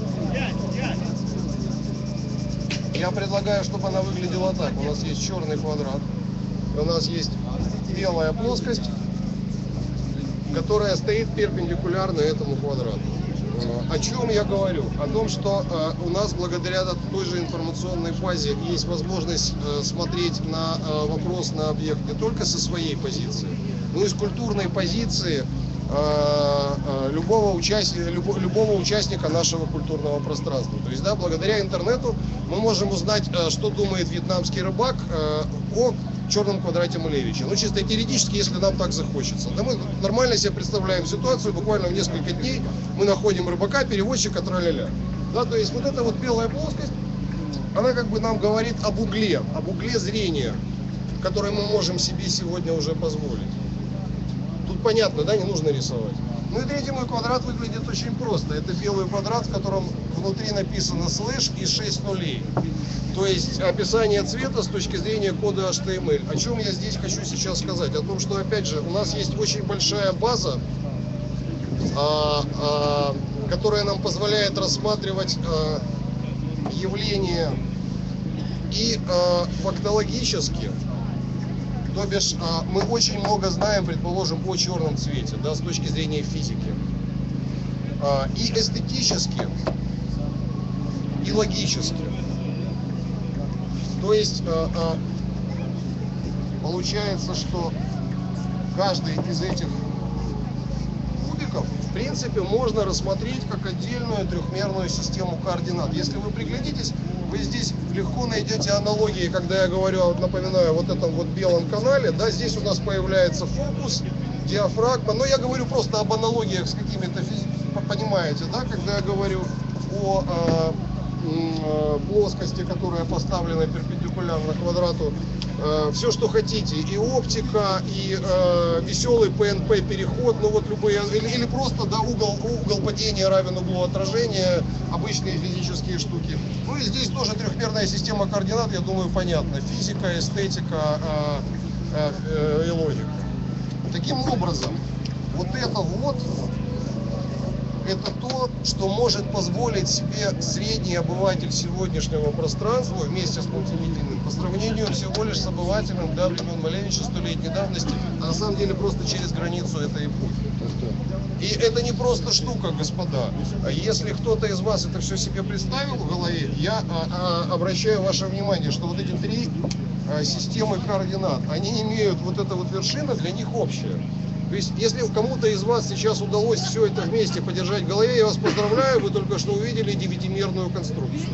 Я предлагаю, чтобы она выглядела так. У нас есть черный квадрат, у нас есть белая плоскость, которая стоит перпендикулярно этому квадрату. О чем я говорю? О том, что у нас благодаря той же информационной базе есть возможность смотреть на вопрос, на объект не только со своей позиции, но и с культурной позиции любого участника нашего культурного пространства. То есть, да, благодаря интернету мы можем узнать, что думает вьетнамский рыбак о черном квадрате Малевича. Ну, чисто теоретически, если нам так захочется. Да, мы нормально себе представляем ситуацию, буквально в несколько дней мы находим рыбака, переводчика, тра-ля-ля. Да, то есть вот эта вот белая плоскость, она как бы нам говорит об угле зрения, который мы можем себе сегодня уже позволить. Тут понятно, да, не нужно рисовать. Ну и третий мой квадрат выглядит очень просто. Это белый квадрат, в котором внутри написано слэш и 6 нулей. То есть описание цвета с точки зрения кода HTML. О чем я здесь хочу сейчас сказать? О том, что, опять же, у нас есть очень большая база, которая нам позволяет рассматривать явления и фактологически. То бишь, мы очень много знаем, предположим, о черном цвете, да, с точки зрения физики. И эстетически, и логически. То есть, получается, что каждый из этих кубиков, в принципе, можно рассмотреть как отдельную трехмерную систему координат. Если вы приглядитесь, вы здесь легко найдете аналогии, когда я говорю, напоминаю, вот этом вот белом канале, да, здесь у нас появляется фокус, диафрагма, но я говорю просто об аналогиях с какими-то, понимаете, да, когда я говорю о плоскости, которая поставлена перпендикулярно квадрату, все, что хотите, и оптика, и веселый ПНП переход, ну вот любые, или просто, да, угол падения равен углу отражения, обычные физические штуки. Ну и здесь тоже трехмерная система координат, я думаю, понятно, физика, эстетика и логика. Таким образом, вот это вот, это то, что может позволить себе средний обыватель сегодняшнего пространства вместе с мультимедийным по сравнению всего лишь с обывателем до времен Малевича 100-летней давности, а на самом деле просто через границу этой эпохи. И это не просто штука, господа. Если кто-то из вас это все себе представил в голове, я обращаю ваше внимание, что вот эти три системы координат, они имеют вот эта вот вершина для них общая. То есть, если кому-то из вас сейчас удалось все это вместе подержать в голове, я вас поздравляю, вы только что увидели девятимерную конструкцию.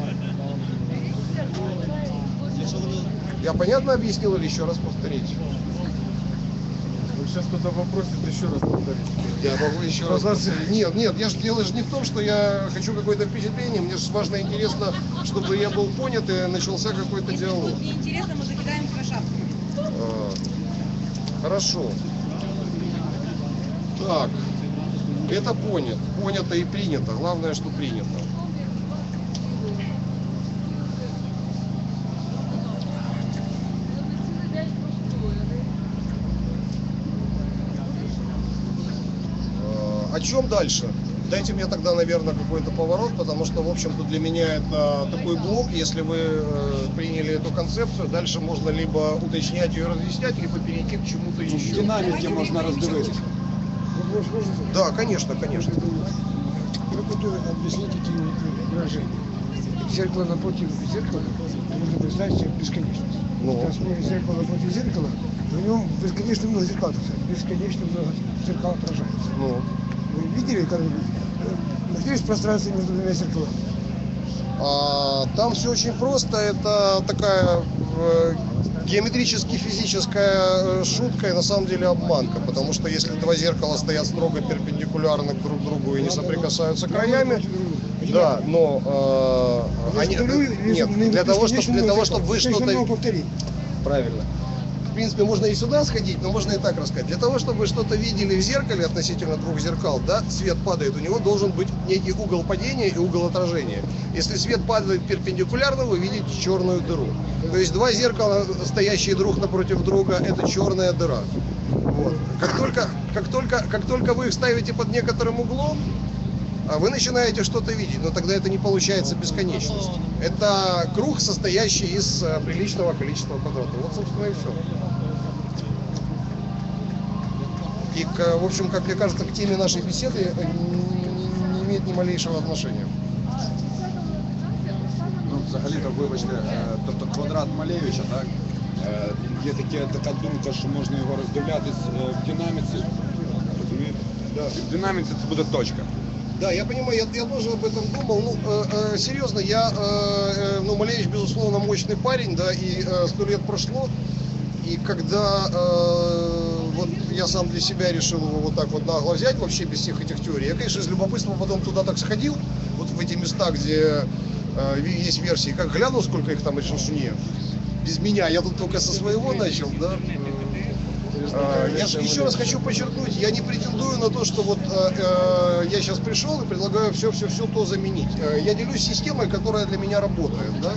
Я понятно объяснил или еще раз повторить? Сейчас кто-то попросит еще раз повторить. Я могу еще раз повторить. Нет, я же дело же не в том, что я хочу какое-то впечатление, мне же важно, интересно, чтобы я был понят и начался какой-то диалог. Мне интересно, мы закидаем крышапками. Хорошо. Так, это понято и принято. Главное, что принято. О чем дальше? Дайте мне тогда, наверное, какой-то поворот, потому что, в общем-то, для меня это такой блок. Если вы приняли эту концепцию, дальше можно либо уточнять ее и разъяснять, либо перейти к чему-то еще. В динамике можно разговаривать. Да, конечно, конечно. Как вот объяснить эти выражения? Зеркало напротив зеркала, можно представить себе бесконечность. Ну. Рассмотрим зеркало напротив зеркала, в нем бесконечно много зеркал, бесконечно много зеркал отражается. Ну. Вы видели когда-нибудь? Находились в пространстве между двумя зеркалами? Там все очень просто. Это такая геометрически-физическая шутка и на самом деле обманка. Потому что если два зеркала стоят строго перпендикулярно друг к другу и не соприкасаются краями, да, но нет, для того, чтобы вы что-то... повторить. Правильно. В принципе, можно и сюда сходить, но можно и так рассказать. Для того, чтобы вы что-то видели в зеркале относительно двух зеркал, да, свет падает, у него должен быть некий угол падения и угол отражения. Если свет падает перпендикулярно, вы видите черную дыру. То есть два зеркала, стоящие друг напротив друга, это черная дыра. Вот. Как только вы их ставите под некоторым углом, вы начинаете что-то видеть, но тогда это не получается бесконечность. Это круг, состоящий из приличного количества квадратов. Вот, собственно, и все. И, в общем, как мне кажется, к теме нашей беседы не имеет ни малейшего отношения. Ну, взагалі-то, вибачте, тобто квадрат Малевича, так? Є така думка, що можна його роздивлятись в динаміці. Розумієте? Да. В динаміці це буде точка. Да, я понимаю, я тоже об этом думал. Ну, серьезно, Малевич, безусловно, мощный парень, да, и 100 лет прошло. И когда вот я сам для себя решил его вот так вот нагло взять, вообще без всех этих теорий, я, конечно, из любопытства потом туда так сходил, вот в эти места, где есть версии, как глянул, сколько их там решил, без меня, я тут только со своего начал, да. Я еще раз хочу подчеркнуть, я не претендую на то, что вот я сейчас пришел и предлагаю все то заменить. Я делюсь системой, которая для меня работает, да.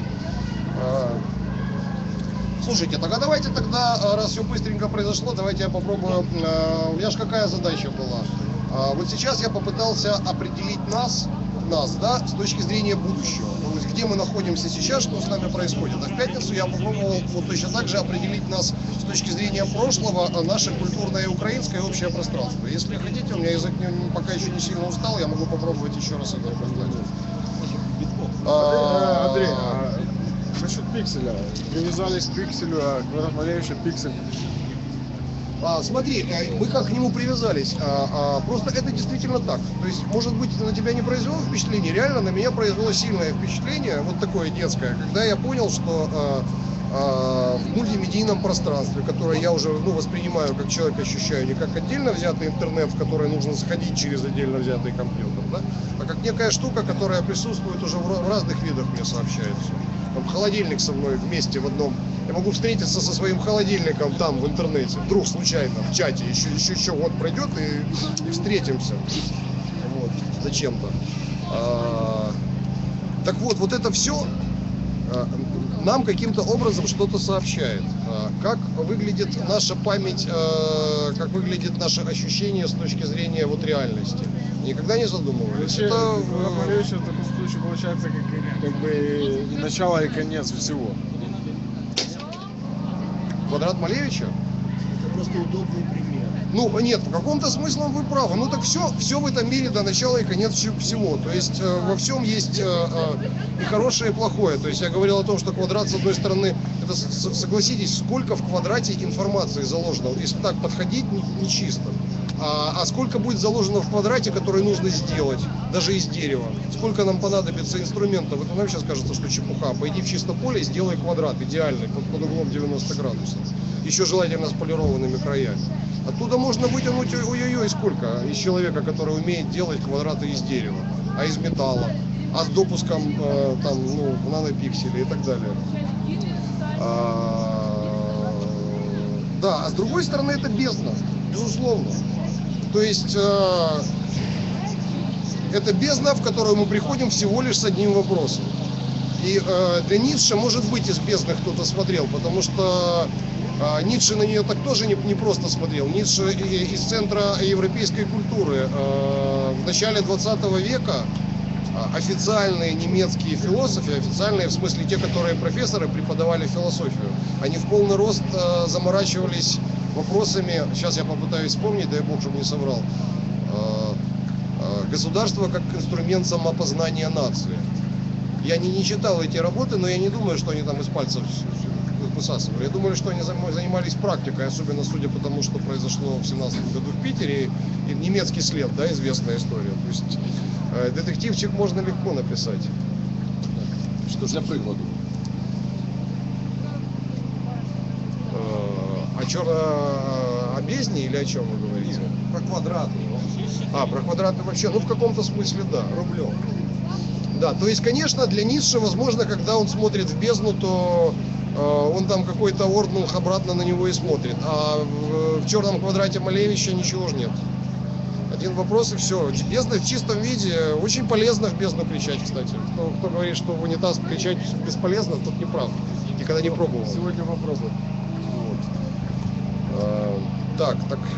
Слушайте, давайте тогда, раз все быстренько произошло, давайте я попробую. У меня же какая задача была? Вот сейчас я попытался определить нас, да, с точки зрения будущего. То есть, где мы находимся сейчас, что с нами происходит. А в пятницу я попробовал вот точно так же определить нас с точки зрения прошлого, наше культурное и украинское общее пространство. Если хотите, у меня язык пока еще не сильно устал, я могу попробовать еще раз это рассказать. Андрей, насчет пикселя. Привязались к пикселю, а квадрат Малевича пиксель. Смотри, мы как к нему привязались, просто это действительно так. То есть, может быть, на тебя не произвело впечатление, реально на меня произвело сильное впечатление, вот такое детское, когда я понял, что в мультимедийном пространстве, которое я уже воспринимаю как человек, ощущаю не как отдельно взятый интернет, в который нужно сходить через отдельно взятый компьютер, да, а как некая штука, которая присутствует уже в разных видах, мне сообщается. Там холодильник со мной вместе в одном. Я могу встретиться со своим холодильником там в интернете, вдруг случайно в чате, еще год пройдет и встретимся. Вот, зачем-то. Так вот это все нам каким-то образом что-то сообщает. Как выглядит наша память, как выглядит наше ощущение с точки зрения вот реальности. Никогда не задумывались. Квадрат Малевича в таком случае получается как бы и начало, и конец всего. Квадрат Малевича? Это просто удобный пример. Ну, нет, в каком-то смысле вы правы. Ну, так все в этом мире до начала и конец всего. То есть во всем есть и хорошее, и плохое. То есть я говорил о том, что квадрат, с одной стороны, это, согласитесь, сколько в квадрате информации заложено. Если так подходить, не чисто. А сколько будет заложено в квадрате, который нужно сделать, даже из дерева. Сколько нам понадобится инструментов. Это нам сейчас кажется, что чепуха. Пойди в чисто поле и сделай квадрат идеальный, под углом 90 градусов. Еще желательно с полированными краями. Оттуда можно вытянуть ой-ой-ой сколько из человека, который умеет делать квадраты из дерева, а из металла, а с допуском нанопикселей и так далее. Да, а с другой стороны это бездна, безусловно. То есть это бездна, в которую мы приходим всего лишь с одним вопросом. И для Ницше, может быть, из бездны кто-то смотрел, потому что Ницше на нее так тоже не просто смотрел. Ницше из центра европейской культуры. В начале 20 века официальные немецкие философы, официальные в смысле те, которые профессоры преподавали философию, они в полный рост заморачивались вопросами, сейчас я попытаюсь вспомнить, дай бог, чтобы не соврал, государство как инструмент самоопознания нации. Я не читал эти работы, но я не думаю, что они там из пальцев высасывали. Я думаю, что они занимались практикой, особенно судя по тому, что произошло в 17 году в Питере, и немецкий след, да, известная история. То есть детективчик можно легко написать. Що для прикладу. О бездне или о чем вы говорите? Про квадратний. Про квадратный вообще, в каком-то смысле да. Рублем. Да, то есть, конечно, для Ницше, возможно, когда он смотрит в бездну, то он там какой-то орднунг обратно на него и смотрит. А в черном квадрате Малевича ничего же нет. Один вопрос и все. Бездна в чистом виде. Очень полезно в бездну кричать, кстати. Кто говорит, что в унитаз кричать бесполезно, тот не прав. И никогда не пробовал. Сегодня попробуем. Вот. Так.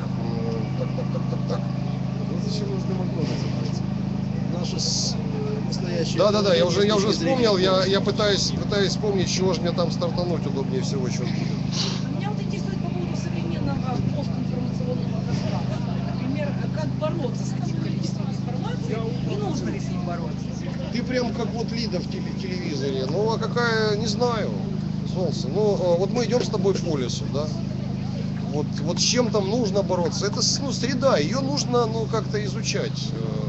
Ну, зачем нужно Макдональдс закрыть? Наша настоящая... Да, я уже вспомнил, я пытаюсь вспомнить, с чего же мне там стартануть удобнее всего, что будет. Меня вот интересует по поводу современного постинформационного пространства. Например, как бороться с этим количеством информации и нужно ли с ним бороться? Ты прям как вот Лида в телевизоре. Ну, а какая, не знаю, солнце. Ну, вот мы идем с тобой по лесу, да? Вот с чем там нужно бороться? Это, среда, ее нужно, как-то изучать.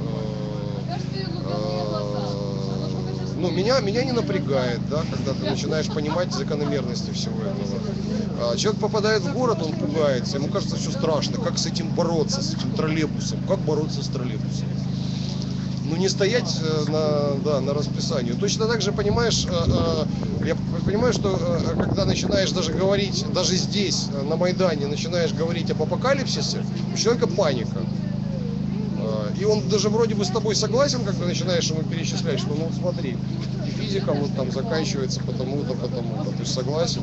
Ну, меня не напрягает, да, когда ты начинаешь понимать закономерности всего этого. Человек попадает в город, он пугается, ему кажется, все страшно. Как с этим бороться, с этим троллейбусом? Как бороться с троллейбусом? Ну, не стоять на расписании. Точно так же, понимаешь, я понимаю, что когда начинаешь даже говорить, даже здесь, на Майдане, начинаешь говорить об апокалипсисе, у человека паника. И он даже вроде бы с тобой согласен, когда начинаешь ему перечислять, что ну смотри, и физика вот там заканчивается потому-то. То есть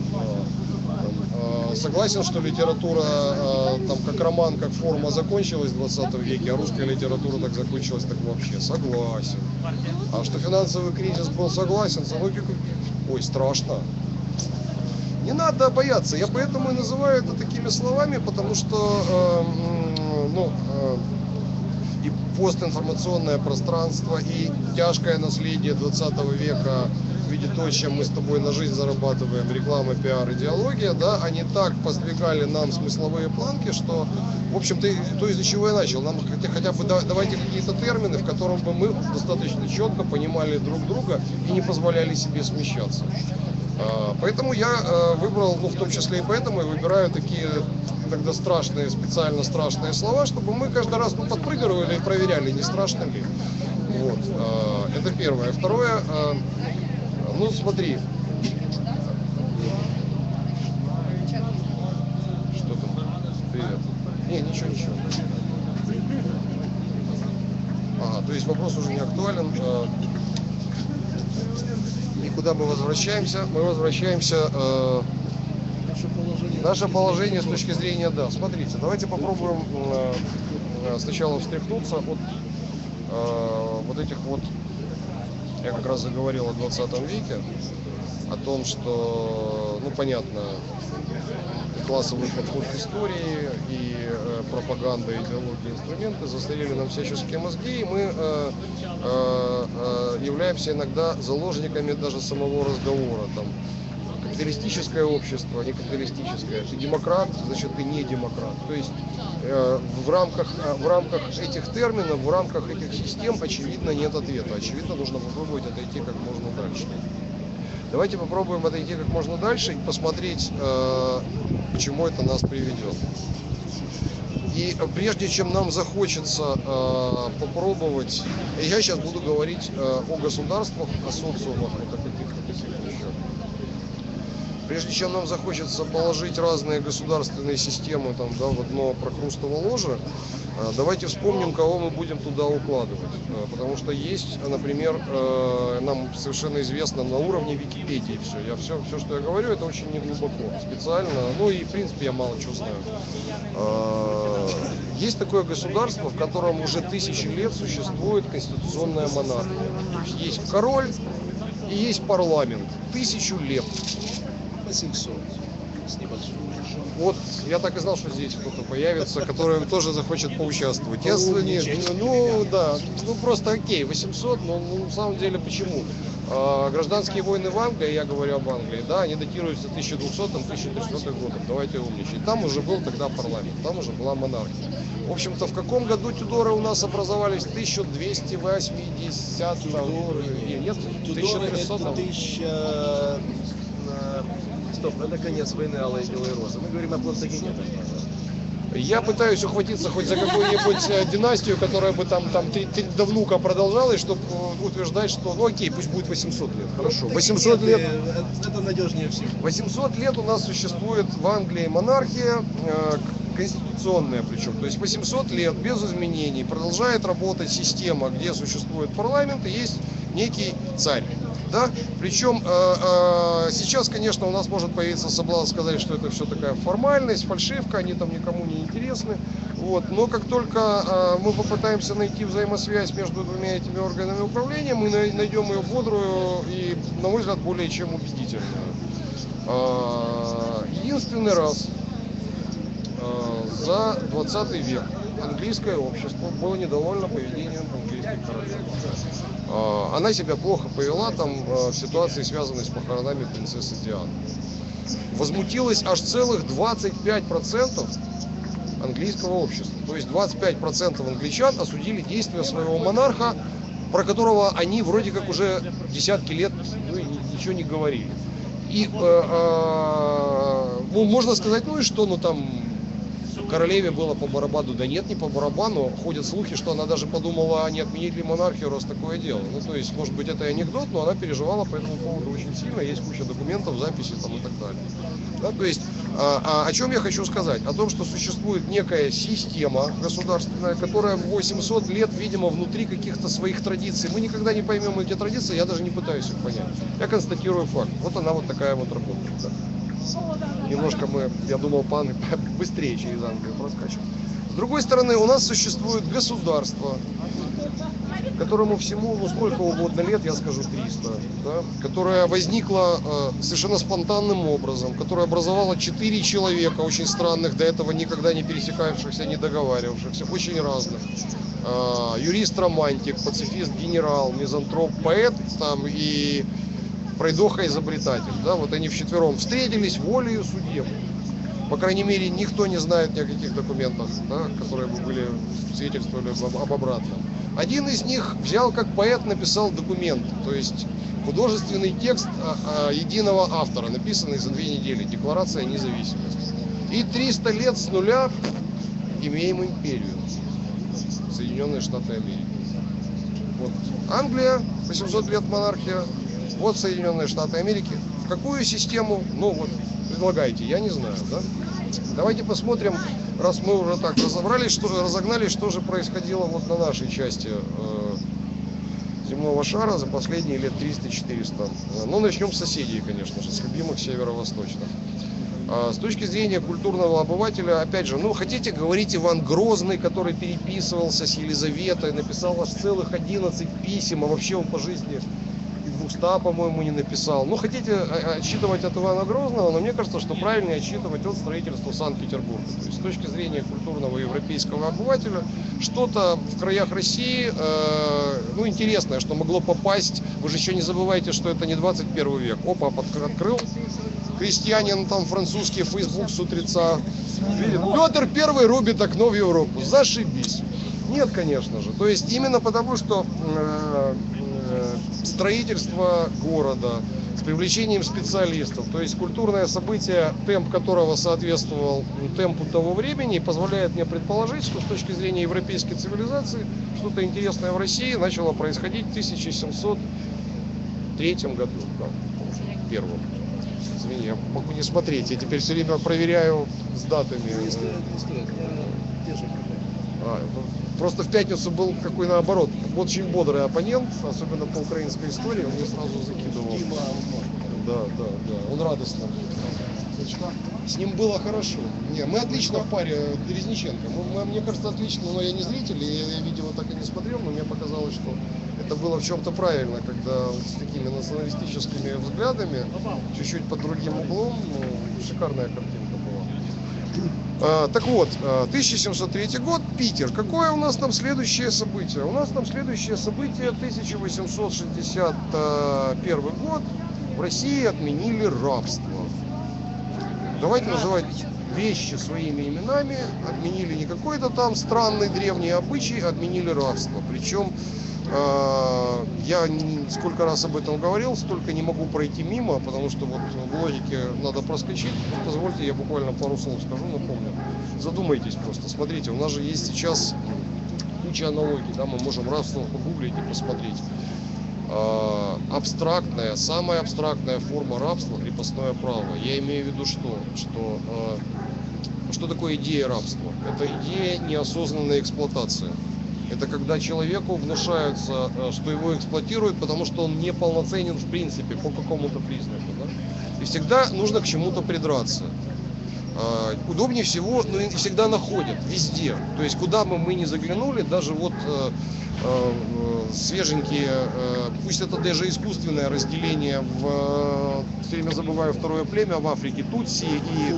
согласен, что литература там как роман, как форма закончилась в 20 веке, а русская литература так закончилась, так вообще согласен. А что финансовый кризис был согласен, со логикой, ой, страшно. Не надо бояться, я поэтому и называю это такими словами, потому что и постинформационное пространство, и тяжкое наследие 20 века в виде того, чем мы с тобой на жизнь зарабатываем, реклама, пиар, идеология, да, они так поздвигали нам смысловые планки, что, в общем-то, то, из-за чего я начал, нам хотя бы давайте какие-то термины, в котором бы мы достаточно четко понимали друг друга и не позволяли себе смещаться. Поэтому я выбрал, в том числе и поэтому, я выбираю такие тогда специально страшные слова, чтобы мы каждый раз подпрыгивали и проверяли, не страшно ли. Вот. Это первое. Второе, смотри. Что там? Привет. Не, ничего. Ага, то есть вопрос уже не актуален. И куда мы возвращаемся? Мы возвращаемся... Наше положение с точки зрения, да, смотрите, давайте попробуем сначала встряхнуться от вот этих вот, я как раз заговорил о 20 веке, о том, что, понятно, классовый подход к истории и пропаганда, идеология, инструменты застарели нам всяческие мозги, и мы являемся иногда заложниками даже самого разговора, там, капиталистическое общество, не капиталистическое. Ты демократ, значит ты не демократ. То есть в рамках этих терминов, в рамках этих систем, очевидно, нет ответа. Очевидно, нужно попробовать отойти как можно дальше. Давайте попробуем отойти как можно дальше и посмотреть, к чему это нас приведет. И прежде чем нам захочется попробовать, я сейчас буду говорить о государствах, о социумах, вот о каких-то еще. Прежде чем нам захочется положить разные государственные системы там, да, в одно прокрустово ложе, давайте вспомним, кого мы будем туда укладывать. Потому что есть, например, нам совершенно известно на уровне Википедии все, что я говорю, это очень неглубоко, специально, и в принципе я мало чего знаю. Есть такое государство, в котором уже 1000 лет существует конституционная монархия. Есть король и есть парламент. 1000 лет. 800 с небольшим. Вот, я так и знал, что здесь кто-то появится, который тоже захочет поучаствовать. Просто окей, 800, но на самом деле почему? Гражданские войны в Англии, я говорю об Англии, да, они датируются 1200-1300 годом, давайте умничать. Там уже был тогда парламент, там уже была монархия. В общем-то, в каком году Тюдоры у нас образовались? 1280 нет, 1300 Стоп, это конец войны Алой и Белой Розы. Мы говорим о Плантагенетах. Я пытаюсь ухватиться хоть за какую-нибудь династию, которая бы там до внука продолжалась, чтобы утверждать, что, окей, пусть будет 800 лет. Хорошо, 800 лет. Это надежнее всего. 800 лет у нас существует в Англии монархия, конституционная причем. То есть 800 лет без изменений продолжает работать система, где существует парламент и есть некий царь. Да? Причем сейчас, конечно, у нас может появиться соблазн сказать, что это все такая формальность, фальшивка, они там никому не интересны. Вот. Но как только мы попытаемся найти взаимосвязь между двумя этими органами управления, мы найдем ее бодрую и, на мой взгляд, более чем убедительную. Единственный раз за 20 век английское общество было недовольно поведением английской королевы. Она себя плохо повела там в ситуации, связанной с похоронами принцессы Дианы. Возмутилось аж целых 25% английского общества. То есть 25% англичан осудили действия своего монарха, про которого они вроде как уже десятки лет ничего не говорили. И можно сказать, ну и что, ну там королеве было по барабану. Да нет, не по барабану. Ходят слухи, что она даже подумала, не отменить ли монархию, раз такое дело. Ну, то есть, может быть, это и анекдот, но она переживала по этому поводу очень сильно. Есть куча документов, записей там и так далее. Да, то есть, о чем я хочу сказать? О том, что существует некая система государственная, которая 800 лет, видимо, внутри каких-то своих традиций. Мы никогда не поймем эти традиции, я даже не пытаюсь их понять. Я констатирую факт. Вот она вот такая вот работает. Да. Немножко я думал, паны быстрее через Англию проскачем. С другой стороны, у нас существует государство, которому всему, ну сколько угодно лет, я скажу 300, да, которое возникло совершенно спонтанным образом, которое образовало 4 человека очень странных, до этого никогда не пересекавшихся, не договаривавшихся, очень разных. Юрист-романтик, пацифист-генерал, мизантроп, поэт там и пройдоха-изобретатель. Да, вот они вчетвером встретились волею судеб. По крайней мере, никто не знает ни о каких документах, да, которые бы были свидетельствовали об обратном. Один из них взял, как поэт, написал документ, то есть художественный текст единого автора, написанный за 2 недели, Декларация независимости. И 300 лет с нуля имеем империю, Соединенные Штаты Америки. Вот Англия, 800 лет монархия, вот Соединенные Штаты Америки. В какую систему, ну вот, предлагайте, я не знаю, да? Давайте посмотрим, раз мы уже так разобрались, разогнались, что же происходило вот на нашей части земного шара за последние лет 300-400. Ну, начнем с соседей, конечно же, с любимых северо-восточных. С точки зрения культурного обывателя, опять же, ну, хотите, говорить Иван Грозный, который переписывался с Елизаветой, написал аж целых 11 писем, а вообще он по жизни 200, по-моему, не написал. Ну, хотите отсчитывать от Ивана Грозного, но мне кажется, что правильнее отсчитывать от строительства Санкт-Петербурга. То есть, с точки зрения культурного европейского обывателя, что-то в краях России, ну, интересное, что могло попасть. Вы же еще не забывайте, что это не 21 век. Опа, открыл крестьянин там французский Facebook с утреца. Видит, Петр Первый рубит окно в Европу. Зашибись. Нет, конечно же. То есть, именно потому, что строительство города с привлечением специалистов, то есть культурное событие, темп которого соответствовал темпу того времени, позволяет мне предположить, что с точки зрения европейской цивилизации что-то интересное в России начало происходить в 1703 году. Да, первым. Извини, я могу не смотреть, я теперь все время проверяю с датами. Просто в пятницу был какой наоборот, очень бодрый оппонент, особенно по украинской истории, он мне сразу закидывал. Да, он радостно. С ним было хорошо. Не, мы отлично в паре, Резниченко. Мне кажется, отлично, но я не зритель, я видео так и не смотрел, но мне показалось, что это было в чем-то правильно, когда вот с такими националистическими взглядами, чуть-чуть под другим углом, ну, шикарная картинка была. Так вот, 1703 год, Питер. Какое у нас там следующее событие? У нас там следующее событие 1861 год. В России отменили рабство. Давайте называть вещи своими именами. Отменили не какой-то там странный древний обычай, отменили рабство. Причем я сколько раз об этом говорил, столько не могу пройти мимо, потому что вот в логике надо проскочить. Позвольте, я буквально пару слов скажу, напомню. Задумайтесь просто. Смотрите, у нас же есть сейчас куча аналогий, да, мы можем рабство погуглить и посмотреть. Абстрактная, самая абстрактная форма рабства — крепостное право. Я имею в виду что такое идея рабства? Это идея неосознанной эксплуатации. Это когда человеку внушается, что его эксплуатируют, потому что он неполноценен в принципе по какому-то признаку. Да? И всегда нужно к чему-то придраться. Удобнее всего, ну, и всегда находят, везде. То есть куда бы мы ни заглянули, даже вот свеженькие, пусть это даже искусственное разделение в, все время забываю второе племя в Африке, тутси, и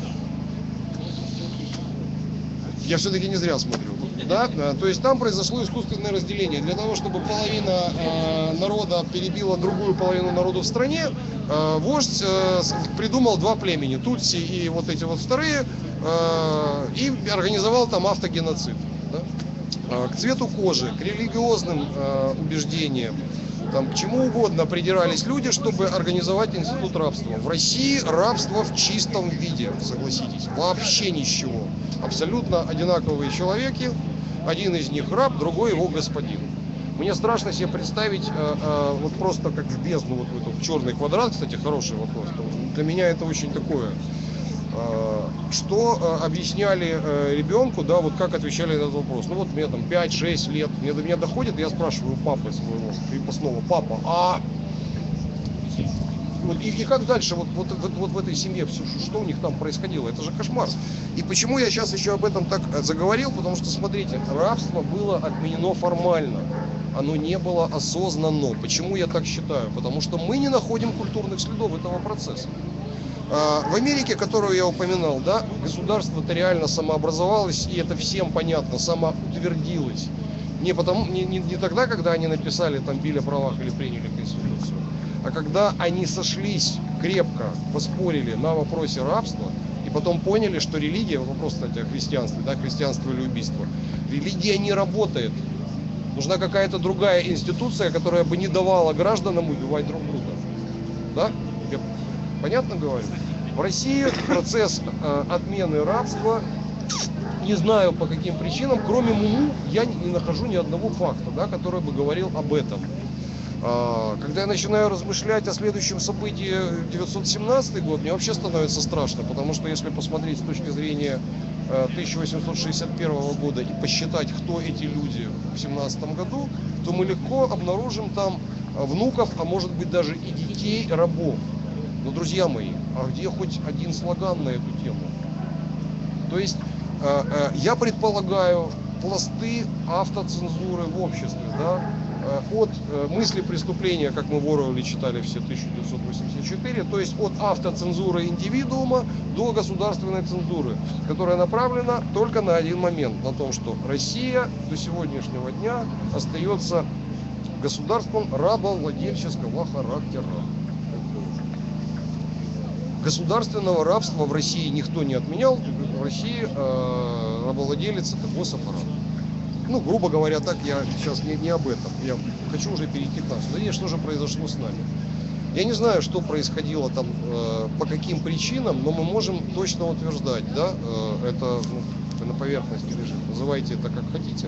я все-таки не зря смотрю. Да? То есть там произошло искусственное разделение. Для того, чтобы половина народа перебила другую половину народа в стране, вождь придумал два племени, тутси и вот эти вот вторые, и организовал там автогеноцид. Да? К цвету кожи, к религиозным убеждениям, там, к чему угодно придирались люди, чтобы организовать институт рабства. В России рабство в чистом виде, согласитесь, вообще ничего. Абсолютно одинаковые человеки, один из них раб, другой его господин. Мне страшно себе представить вот просто как в бездну, вот в этот черный квадрат, кстати, хороший вопрос. Для меня это очень такое. Что объясняли ребенку, да, вот как отвечали на этот вопрос. Ну вот мне там 5-6 лет, мне до меня доходит, я спрашиваю папы своего крепостного: папа, а вот, и как дальше вот в этой семье, что у них там происходило? Это же кошмар. И почему я сейчас еще об этом так заговорил? Потому что, смотрите, рабство было отменено формально. Оно не было осознанно. Почему я так считаю? Потому что мы не находим культурных следов этого процесса. В Америке, которую я упоминал, да, государство-то реально самообразовалось, и это всем понятно, самоутвердилось. Не тогда, когда они написали там биль о правах или приняли Конституцию, а когда они сошлись крепко, поспорили на вопросе рабства, и потом поняли, что религия, вопрос, кстати, о христианстве, да, христианство или убийство, религия не работает. Нужна какая-то другая институция, которая бы не давала гражданам убивать друг друга. Да? Я понятно говорю? В России процесс отмены рабства, не знаю по каким причинам, кроме МУМУ, я не нахожу ни одного факта, да, который бы говорил об этом. Когда я начинаю размышлять о следующем событии 917 год, мне вообще становится страшно, потому что если посмотреть с точки зрения 1861 года и посчитать, кто эти люди в 17 году, то мы легко обнаружим там внуков, а может быть даже и детей рабов. Но, друзья мои, а где хоть один слоган на эту тему? То есть я предполагаю пласты автоцензуры в обществе, да, от мысли преступления, как мы в Оруэлле читали все 1984, то есть от автоцензуры индивидуума до государственной цензуры, которая направлена только на один момент, на том, что Россия до сегодняшнего дня остается государством рабовладельческого характера. Государственного рабства в России никто не отменял, в России рабовладелец — это госаппарат. Ну, грубо говоря, так, я сейчас не об этом. Я хочу уже перейти к нам. Смотрите, что же произошло с нами. Я не знаю, что происходило там, по каким причинам, но мы можем точно утверждать, да, это на поверхности лежит, называйте это как хотите.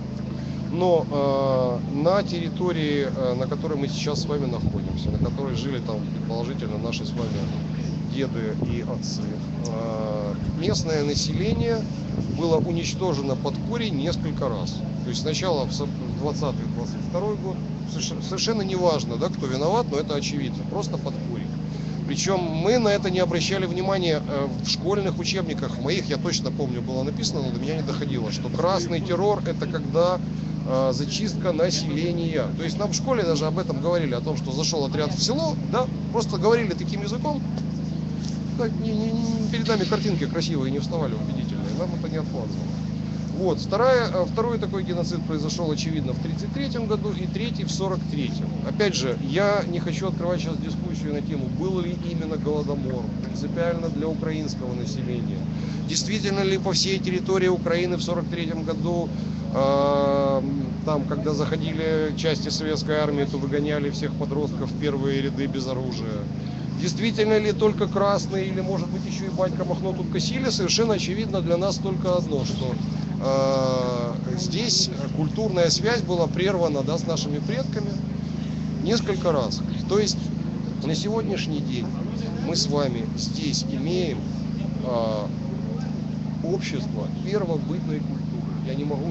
Но на территории, на которой мы сейчас с вами находимся, на которой жили там, предположительно, наши с вами деды и отцы, местное население было уничтожено под корень несколько раз. То есть сначала в 20-22 год, совершенно не важно, да, кто виноват, но это очевидно, просто под корень. Причем мы на это не обращали внимания в школьных учебниках, в моих, я точно помню, было написано, но до меня не доходило, что красный террор — это когда зачистка населения. То есть нам в школе даже об этом говорили, о том, что зашел отряд в село, да, просто говорили таким языком. Так, перед нами картинки красивые не вставали, убедительные, нам это не откладывало. Вот, второй такой геноцид произошел, очевидно, в 1933 году и третий в 1943. Опять же, я не хочу открывать сейчас дискуссию на тему, был ли именно голодомор принципиально для украинского населения. Действительно ли по всей территории Украины в 1943 году, там, когда заходили части советской армии, то выгоняли всех подростков в первые ряды без оружия. Действительно ли только красные или, может быть, еще и батька Махно тут косили, совершенно очевидно для нас только одно, что здесь культурная связь была прервана, да, с нашими предками несколько раз. То есть на сегодняшний день мы с вами здесь имеем общество первобытной культуры. Я не могу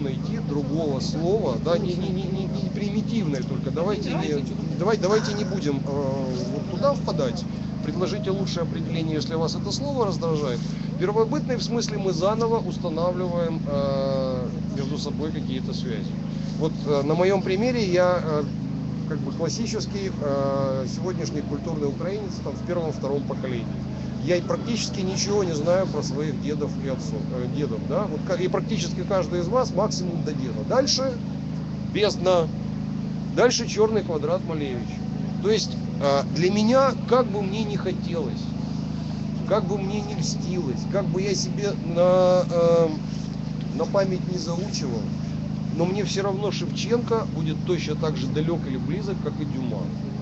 найти другого слова, да, не примитивное только. Давайте не будем вот туда впадать. Предложите лучшее определение, если вас это слово раздражает. Первобытный в смысле мы заново устанавливаем между собой какие-то связи. Вот на моем примере я как бы классический сегодняшний культурный украинец там, в первом-втором поколении. Я и практически ничего не знаю про своих дедов и отцов, дедов, да, вот, и практически каждый из вас максимум до деда. Дальше бездна, дальше черный квадрат Малевич. То есть для меня, как бы мне не хотелось, как бы мне не льстилось, как бы я себе на память не заучивал, но мне все равно Шевченко будет точно так же далек или близок, как и Дюма.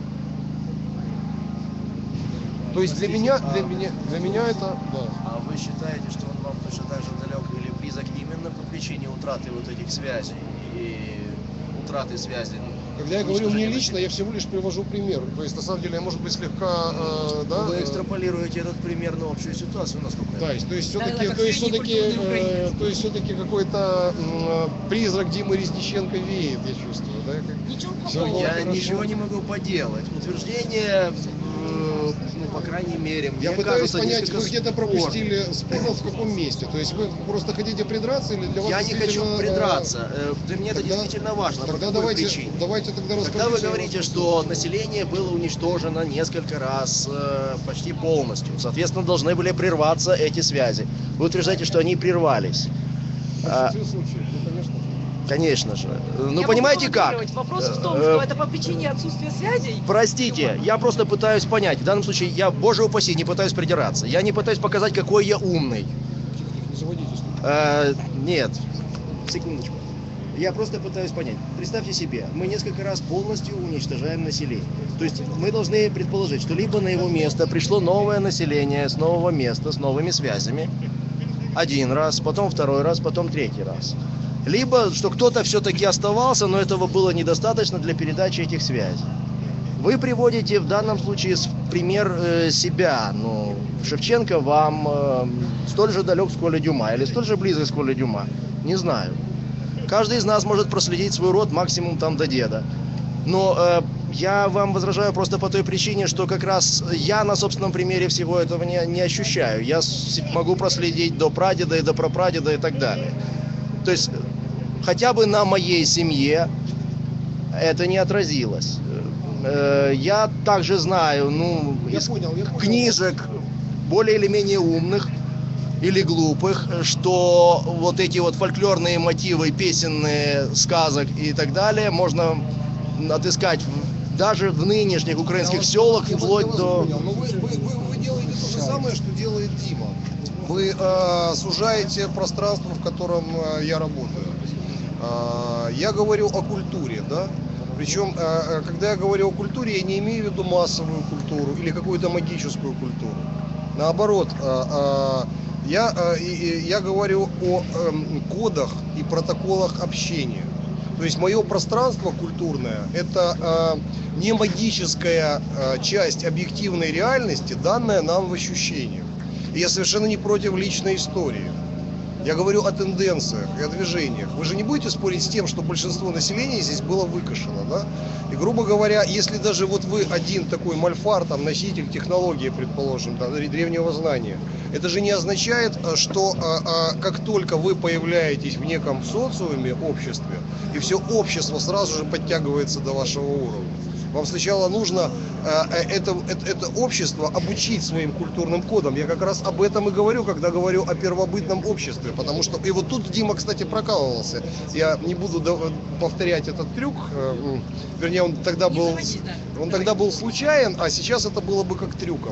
То есть для меня это, да. А вы считаете, что он вам точно так же далек или близок именно по причине утраты вот этих связей и утраты связи? Когда я говорю мне лично, я всего лишь привожу пример. То есть на самом деле я, может быть, слегка, да. Вы экстраполируете этот пример на общую ситуацию, насколько я Да, то есть все-таки какой-то призрак Димы Резниченко веет, я чувствую, да? Ничего Всё плохого. Я хорошо. ничего не могу поделать. Утверждение, ну, по крайней мере, Я мне пытаюсь кажется, понять, несколько вы где-то спорным. пропустили спор в каком месте? То есть вы просто хотите придраться или для вас Я не хочу действительно, придраться. Для меня это тогда- действительно важно. По Тогда какой причине? давайте тогда Когда вы расскажите. говорите, что население было уничтожено несколько раз, почти полностью, соответственно, должны были прерваться эти связи. Вы утверждаете, что они прервались. В большинстве случаев, ну, конечно. Конечно же. Ну, Я понимаете могу как? комментировать. Вопрос в том, что это по причине отсутствия связей. Простите, я просто пытаюсь понять. В данном случае я, боже упаси, не пытаюсь придираться. Я не пытаюсь показать, какой я умный. Не заводитесь. Нет, секундочку. Я просто пытаюсь понять. Представьте себе, мы несколько раз полностью уничтожаем население. То есть мы должны предположить, что либо на его место пришло новое население с нового места, с новыми связями. Один раз, потом второй раз, потом третий раз. Либо, что кто-то все-таки оставался, но этого было недостаточно для передачи этих связей. Вы приводите в данном случае пример себя. Ну, Шевченко вам столь же далек, сколь и Дюма, или столь же близок, сколь и Дюма. Не знаю. Каждый из нас может проследить свой род максимум там до деда. Но я вам возражаю просто по той причине, что как раз я на собственном примере всего этого не ощущаю. Я могу проследить до прадеда и до прапрадеда и так далее. То есть хотя бы на моей семье это не отразилось. Я также знаю, ну, из книжек более или менее умных или глупых, что вот эти вот фольклорные мотивы, песенные, сказок и так далее можно отыскать даже в нынешних украинских селах, вплоть до... Но вы делаете то же самое, что делает Дима. Вы сужаете пространство, в котором я работаю. Я говорю о культуре, да? Причем, когда я говорю о культуре, я не имею в виду массовую культуру или какую-то магическую культуру. Наоборот, я говорю о кодах и протоколах общения. То есть мое пространство культурное – это не магическая часть объективной реальности, данная нам в ощущениях. И я совершенно не против личной истории. Я говорю о тенденциях и о движениях. Вы же не будете спорить с тем, что большинство населения здесь было выкашено, да? И, грубо говоря, если даже вот вы один такой мальфар, там, носитель технологии, предположим, да, древнего знания, это же не означает, что как только вы появляетесь в неком социуме, обществе, и все общество сразу же подтягивается до вашего уровня. Вам сначала нужно это общество обучить своим культурным кодам. Я как раз об этом и говорю, когда говорю о первобытном обществе. Потому что, и вот тут Дима, кстати, прокалывался. Я не буду повторять этот трюк. Вернее, он тогда был случайен, а сейчас это было бы как трюком.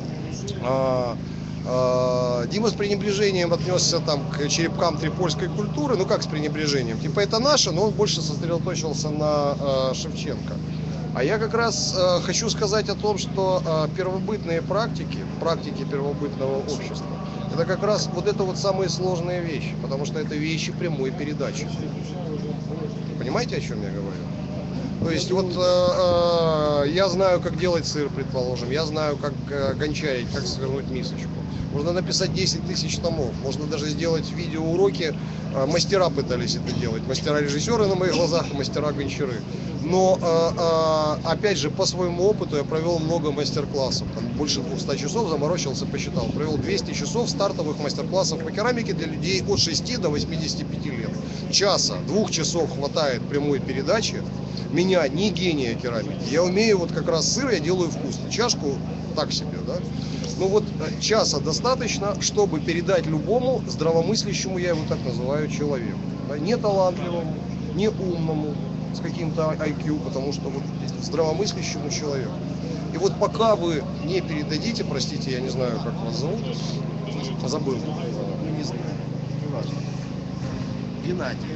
Дима с пренебрежением отнесся там к черепкам трипольской культуры. Ну как с пренебрежением? Типа это наше, но он больше сосредоточился на Шевченко. А я как раз хочу сказать о том, что первобытные практики первобытного общества, это как раз вот это вот самые сложные вещи, потому что это вещи прямой передачи. Понимаете, о чем я говорю? То есть вот я знаю, как делать сыр, предположим, я знаю, как гончарить, как свернуть мисочку. Можно написать 10 тысяч томов, можно даже сделать видеоуроки. Мастера пытались это делать, мастера-режиссеры на моих глазах, мастера-гончары. Но, опять же, по своему опыту я провел много мастер-классов, там больше 200 часов, заморочился, посчитал. Провел 200 часов стартовых мастер-классов по керамике для людей от 6 до 85 лет. Часа, 2 часов хватает прямой передачи. Меня не гения керамики. Я умею вот как раз сыр, я делаю вкусно. Чашку так себе, да. Ну вот часа достаточно, чтобы передать любому здравомыслящему, я его так называю, человеку. Да? Не талантливому, не умному, с каким-то IQ, потому что вот здравомыслящему человеку. И вот пока вы не передадите, простите, я не знаю, как вас зовут, забыл. Ну, не знаю. Неважно. Геннадий.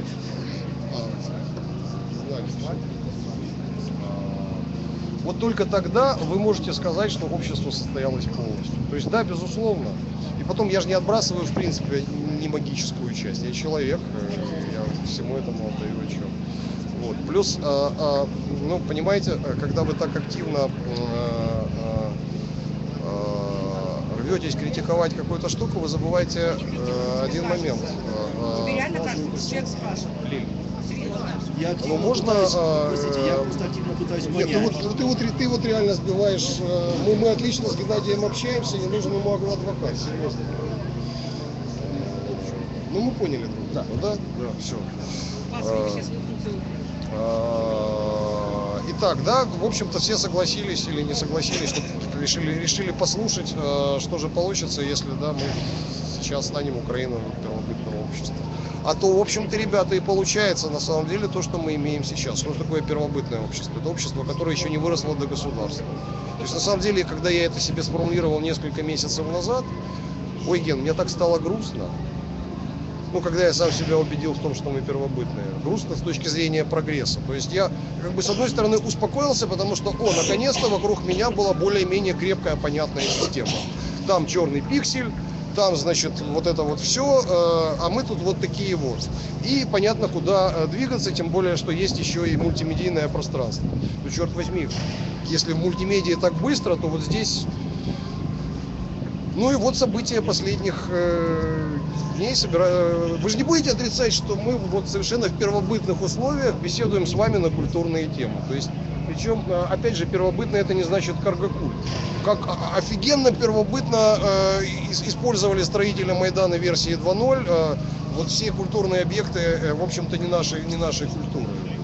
Вот только тогда вы можете сказать, что общество состоялось полностью. То есть, да, безусловно. И потом я же не отбрасываю, в принципе, не магическую часть. Я человек, я всему этому отдаю отчет. Вот. Плюс, ну, понимаете, когда вы так активно рветесь критиковать какую-то штуку, вы забываете один момент. Тебе реально кажется, что человек спрашивает? Я активно Ну, можно, пытаюсь, простите, я просто активно пытаюсь Нет, понять. ты вот реально сбиваешь. Мы отлично с Геннадием общаемся, не нужен ему адвокат, серьезно. Ну мы поняли друг друга, да? Да, все. Итак, да, в общем-то все согласились или не согласились, решили послушать, что же получится, если, да, мы сейчас станем Украиной первобытного общества. А то, в общем-то, ребята, и получается на самом деле то, что мы имеем сейчас. Что такое первобытное общество? Это общество, которое еще не выросло до государства. То есть, на самом деле, когда я это себе сформулировал несколько месяцев назад, ой, Ген, мне так стало грустно. Ну, когда я сам себя убедил в том, что мы первобытные. Грустно с точки зрения прогресса. То есть я, как бы, с одной стороны, успокоился, потому что, наконец-то вокруг меня была более-менее крепкая, понятная система. Там черный пиксель, там, значит, вот это вот все, а мы тут вот такие вот. И понятно, куда двигаться, тем более, что есть еще и мультимедийное пространство. Ну, черт возьми, если в мультимедии так быстро, то вот здесь... Ну и вот события последних дней. Вы же не будете отрицать, что мы вот совершенно в первобытных условиях беседуем с вами на культурные темы. То есть, причем, опять же, первобытное это не значит каргокульт. Как офигенно первобытно использовали строители Майдана версии 2.0 вот все культурные объекты, в общем-то, не нашей культуры.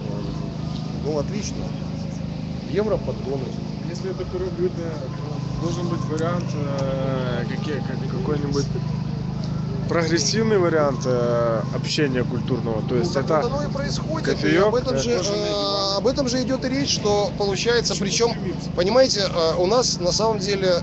Ну, отлично. Европодгоны. Если это первобытное, должен быть вариант, какой-нибудь прогрессивный вариант общения культурного. То есть это оно и происходит. кофеек, И об этом же идет и речь, что получается, причем, понимаете, у нас на самом деле,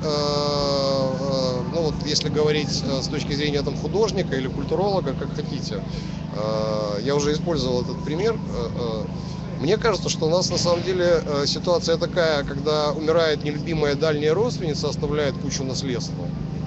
ну вот если говорить с точки зрения там художника или культуролога, как хотите, я уже использовал этот пример. Мне кажется, что у нас на самом деле ситуация такая, когда умирает нелюбимая дальняя родственница, оставляет кучу наследства.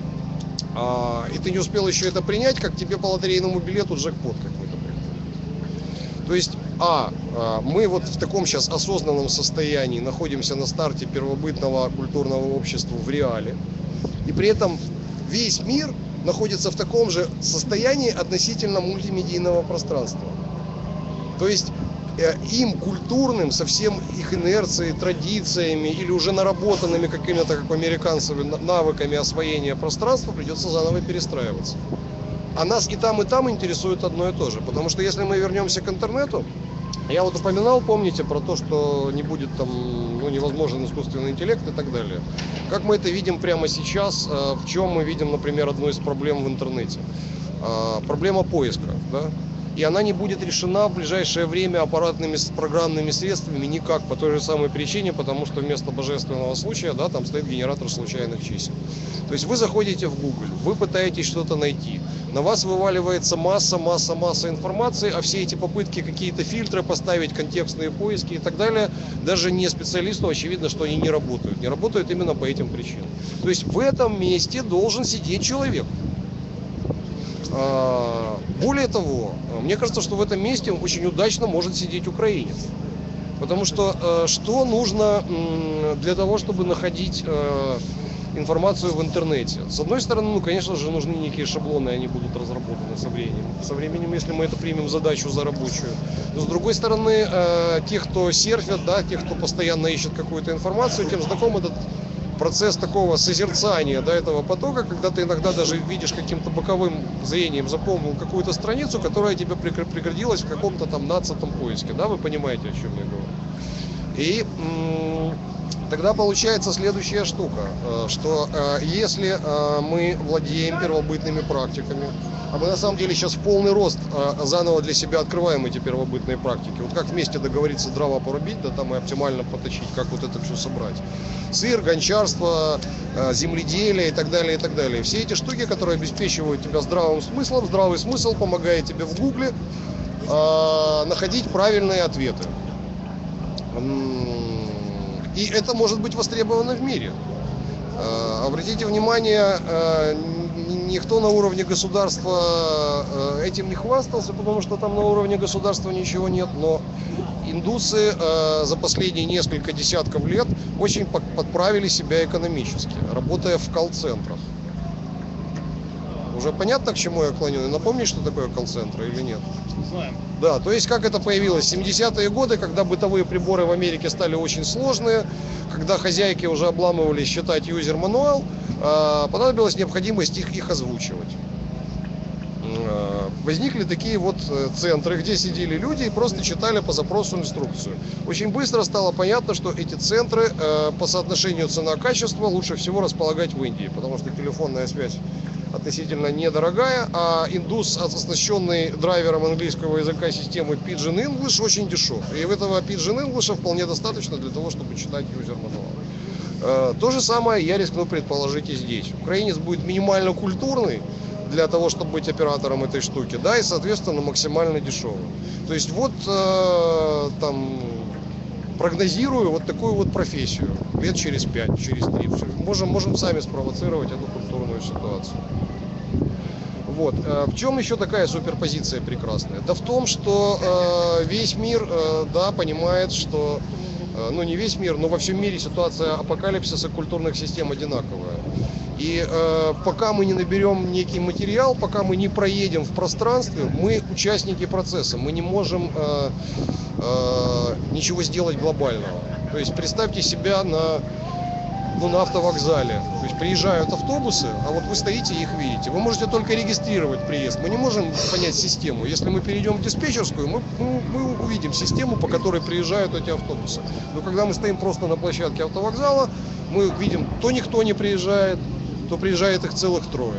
И ты не успел еще это принять, как тебе по лотерейному билету джекпот какой-то приходит. То есть, мы вот в таком сейчас осознанном состоянии находимся на старте первобытного культурного общества в реале. И при этом весь мир находится в таком же состоянии относительно мультимедийного пространства. То есть, им культурным, со всем их инерцией, традициями или уже наработанными какими-то, как у американцев, навыками освоения пространства придется заново перестраиваться. А нас и там интересует одно и то же. Потому что если мы вернемся к интернету, я вот упоминал, помните, про то, что не будет там, ну, невозможен искусственный интеллект и так далее. Как мы это видим прямо сейчас, в чем мы видим, например, одну из проблем в интернете. Проблема поиска, да? И она не будет решена в ближайшее время аппаратными программными средствами никак, по той же самой причине, потому что вместо божественного случая, да, там стоит генератор случайных чисел. То есть вы заходите в Google, вы пытаетесь что-то найти, на вас вываливается масса информации, а все эти попытки какие-то фильтры поставить, контекстные поиски и так далее, даже не специалисту очевидно, что они не работают. Не работают именно по этим причинам. То есть в этом месте должен сидеть человек. Более того, мне кажется, что в этом месте очень удачно может сидеть украинец. Потому что что нужно для того, чтобы находить информацию в интернете? С одной стороны, ну, конечно же, нужны некие шаблоны, они будут разработаны со временем. Со временем, если мы это примем задачу за рабочую. Но с другой стороны, тех, кто серфят, да, тех, кто постоянно ищет какую-то информацию, тем знаком этот процесс такого созерцания, да, этого потока, когда ты иногда даже видишь каким-то боковым зрением, запомнил какую-то страницу, которая тебе пригодилась в каком-то там 15-м поиске, да, вы понимаете, о чем я говорю. И тогда получается следующая штука, что если мы владеем первобытными практиками, а мы на самом деле сейчас в полный рост заново для себя открываем эти первобытные практики. Вот как вместе договориться дрова порубить, да там и оптимально поточить, как вот это все собрать. Сыр, гончарство, земледелие и так далее, и так далее. Все эти штуки, которые обеспечивают тебя здравым смыслом, здравый смысл помогает тебе в гугле находить правильные ответы. И это может быть востребовано в мире. Обратите внимание, никто на уровне государства этим не хвастался, потому что там на уровне государства ничего нет, но индусы за последние несколько десятков лет очень подправили себя экономически, работая в колл-центрах. Уже понятно, к чему я клоню? Напомни, что такое колл-центры или нет? Знаем. Да, то есть как это появилось? 70-е годы, когда бытовые приборы в Америке стали очень сложные, когда хозяйки уже обламывались считать юзер-мануал, понадобилась необходимость их озвучивать. Возникли такие вот центры, где сидели люди и просто читали по запросу инструкцию. Очень быстро стало понятно, что эти центры по соотношению цена-качество лучше всего располагать в Индии, потому что телефонная связь относительно недорогая, а индус, оснащенный драйвером английского языка системы Pidgin English, очень дешев. И этого Pidgin English вполне достаточно для того, чтобы читать юзер-мануал. То же самое я рискну предположить и здесь. Украинец будет минимально культурный для того, чтобы быть оператором этой штуки, да, и, соответственно, максимально дешевый. То есть вот там прогнозирую вот такую вот профессию лет через 5, через 30. Можем сами спровоцировать эту культурную ситуацию. Вот. В чем еще такая суперпозиция прекрасная? Да в том, что весь мир, да, понимает, что, ну не весь мир, но во всем мире ситуация апокалипсиса культурных систем одинаковая. И пока мы не наберем некий материал, пока мы не проедем в пространстве, мы участники процесса, мы не можем ничего сделать глобального. То есть представьте себя на автовокзале. То есть приезжают автобусы, а вот вы стоите и их видите. Вы можете только регистрировать приезд. Мы не можем понять систему. Если мы перейдем в диспетчерскую, мы увидим систему, по которой приезжают эти автобусы. Но когда мы стоим просто на площадке автовокзала, мы видим, то никто не приезжает, то приезжает их целых трое.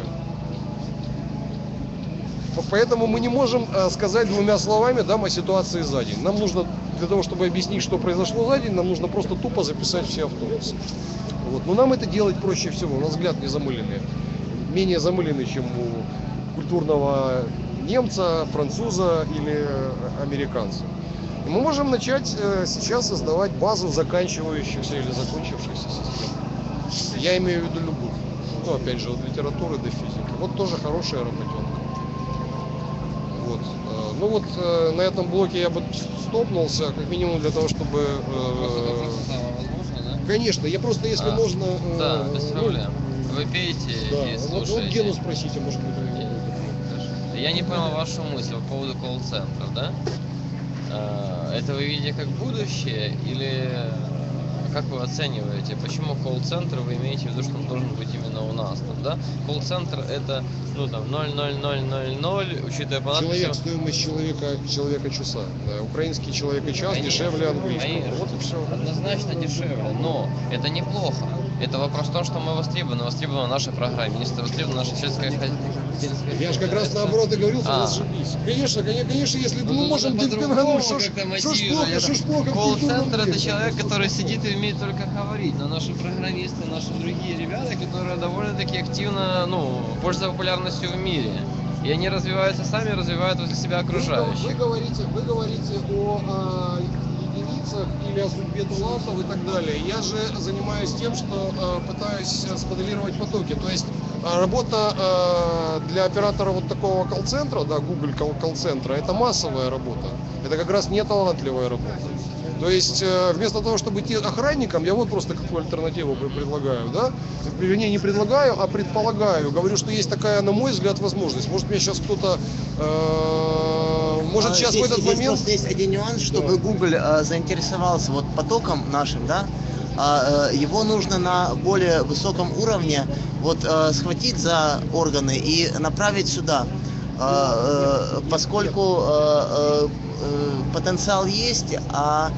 Поэтому мы не можем сказать двумя словами, да, о ситуации за день. Нам нужно, для того, чтобы объяснить, что произошло за день, нам нужно просто тупо записать все автобусы. Вот. Но нам это делать проще всего, на взгляд не замыленный. Менее замыленный, чем у культурного немца, француза или американца. И мы можем начать сейчас создавать базу заканчивающихся или закончившихся систем. Я имею в виду любых. Ну, опять же, от литературы до физики. Вот тоже хорошая работенка. Вот. Ну вот на этом блоке я бы стопнулся, как минимум для того, чтобы... Возможно, да? Конечно, я просто, если можно... Да, без проблем. Вы пейте да, и вот слушаете. Гену спросите, может быть, Я не понял вашу мысль по поводу колл-центров, да? Это вы видите как будущее или как вы оцениваете? Почему колл-центр вы имеете в виду, что он должен быть именно у нас там, да? Колл-центр это, ну там, 0,0000, учитывая по надписям... Стоимость человека часа. Да, украинский человек и час дешевле английского. Конечно. Вот и все. Однозначно дешевле, но это неплохо. Это вопрос в том, что мы востребованы наши программисты, востребована наша сельская хозяйство. Я же как раз наоборот и говорил, что зашибись. Конечно, если мы можем дымпингануть, что ж плохо. Колл-центр это человек, который сидит и умеет только говорить, но наши программисты, наши другие ребята, которые довольно-таки активно, пользуются популярностью в мире. И они развиваются сами, развивают возле себя окружающих. Вы говорите о единицах или о судьбе талантов и так далее. Я же занимаюсь тем, что пытаюсь смоделировать потоки. То есть работа для оператора вот такого колл-центра, да, Google колл-центра, это массовая работа. Это как раз не талантливая работа. То есть вместо того, чтобы идти охранником, я вот просто какую альтернативу предлагаю, да? Вернее, не предлагаю, а предполагаю. Говорю, что есть такая, на мой взгляд, возможность. Может, мне сейчас кто-то, может, сейчас здесь, в этот здесь момент... просто есть один нюанс, чтобы Google заинтересовался вот потоком нашим, да, его нужно на более высоком уровне вот схватить за органы и направить сюда, поскольку потенциал есть, а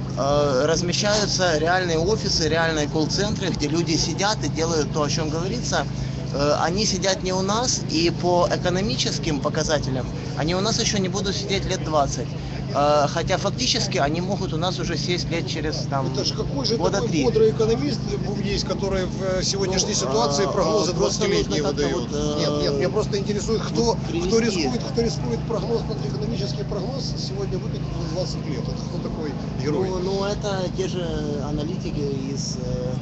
размещаются реальные офисы, реальные колл-центры, где люди сидят и делают то, о чем говорится. Они сидят не у нас, и по экономическим показателям они у нас еще не будут сидеть лет 20. Хотя фактически они могут у нас уже сесть лет через там, Это же какой же года такой 3. бодрый экономист есть, который в сегодняшней ситуации прогнозы 20-летние выдает? Нет, меня просто интересует, кто рискует прогноз, экономический прогноз сегодня выкатить на 20 лет. Это кто такой герой? Ну, это те же аналитики из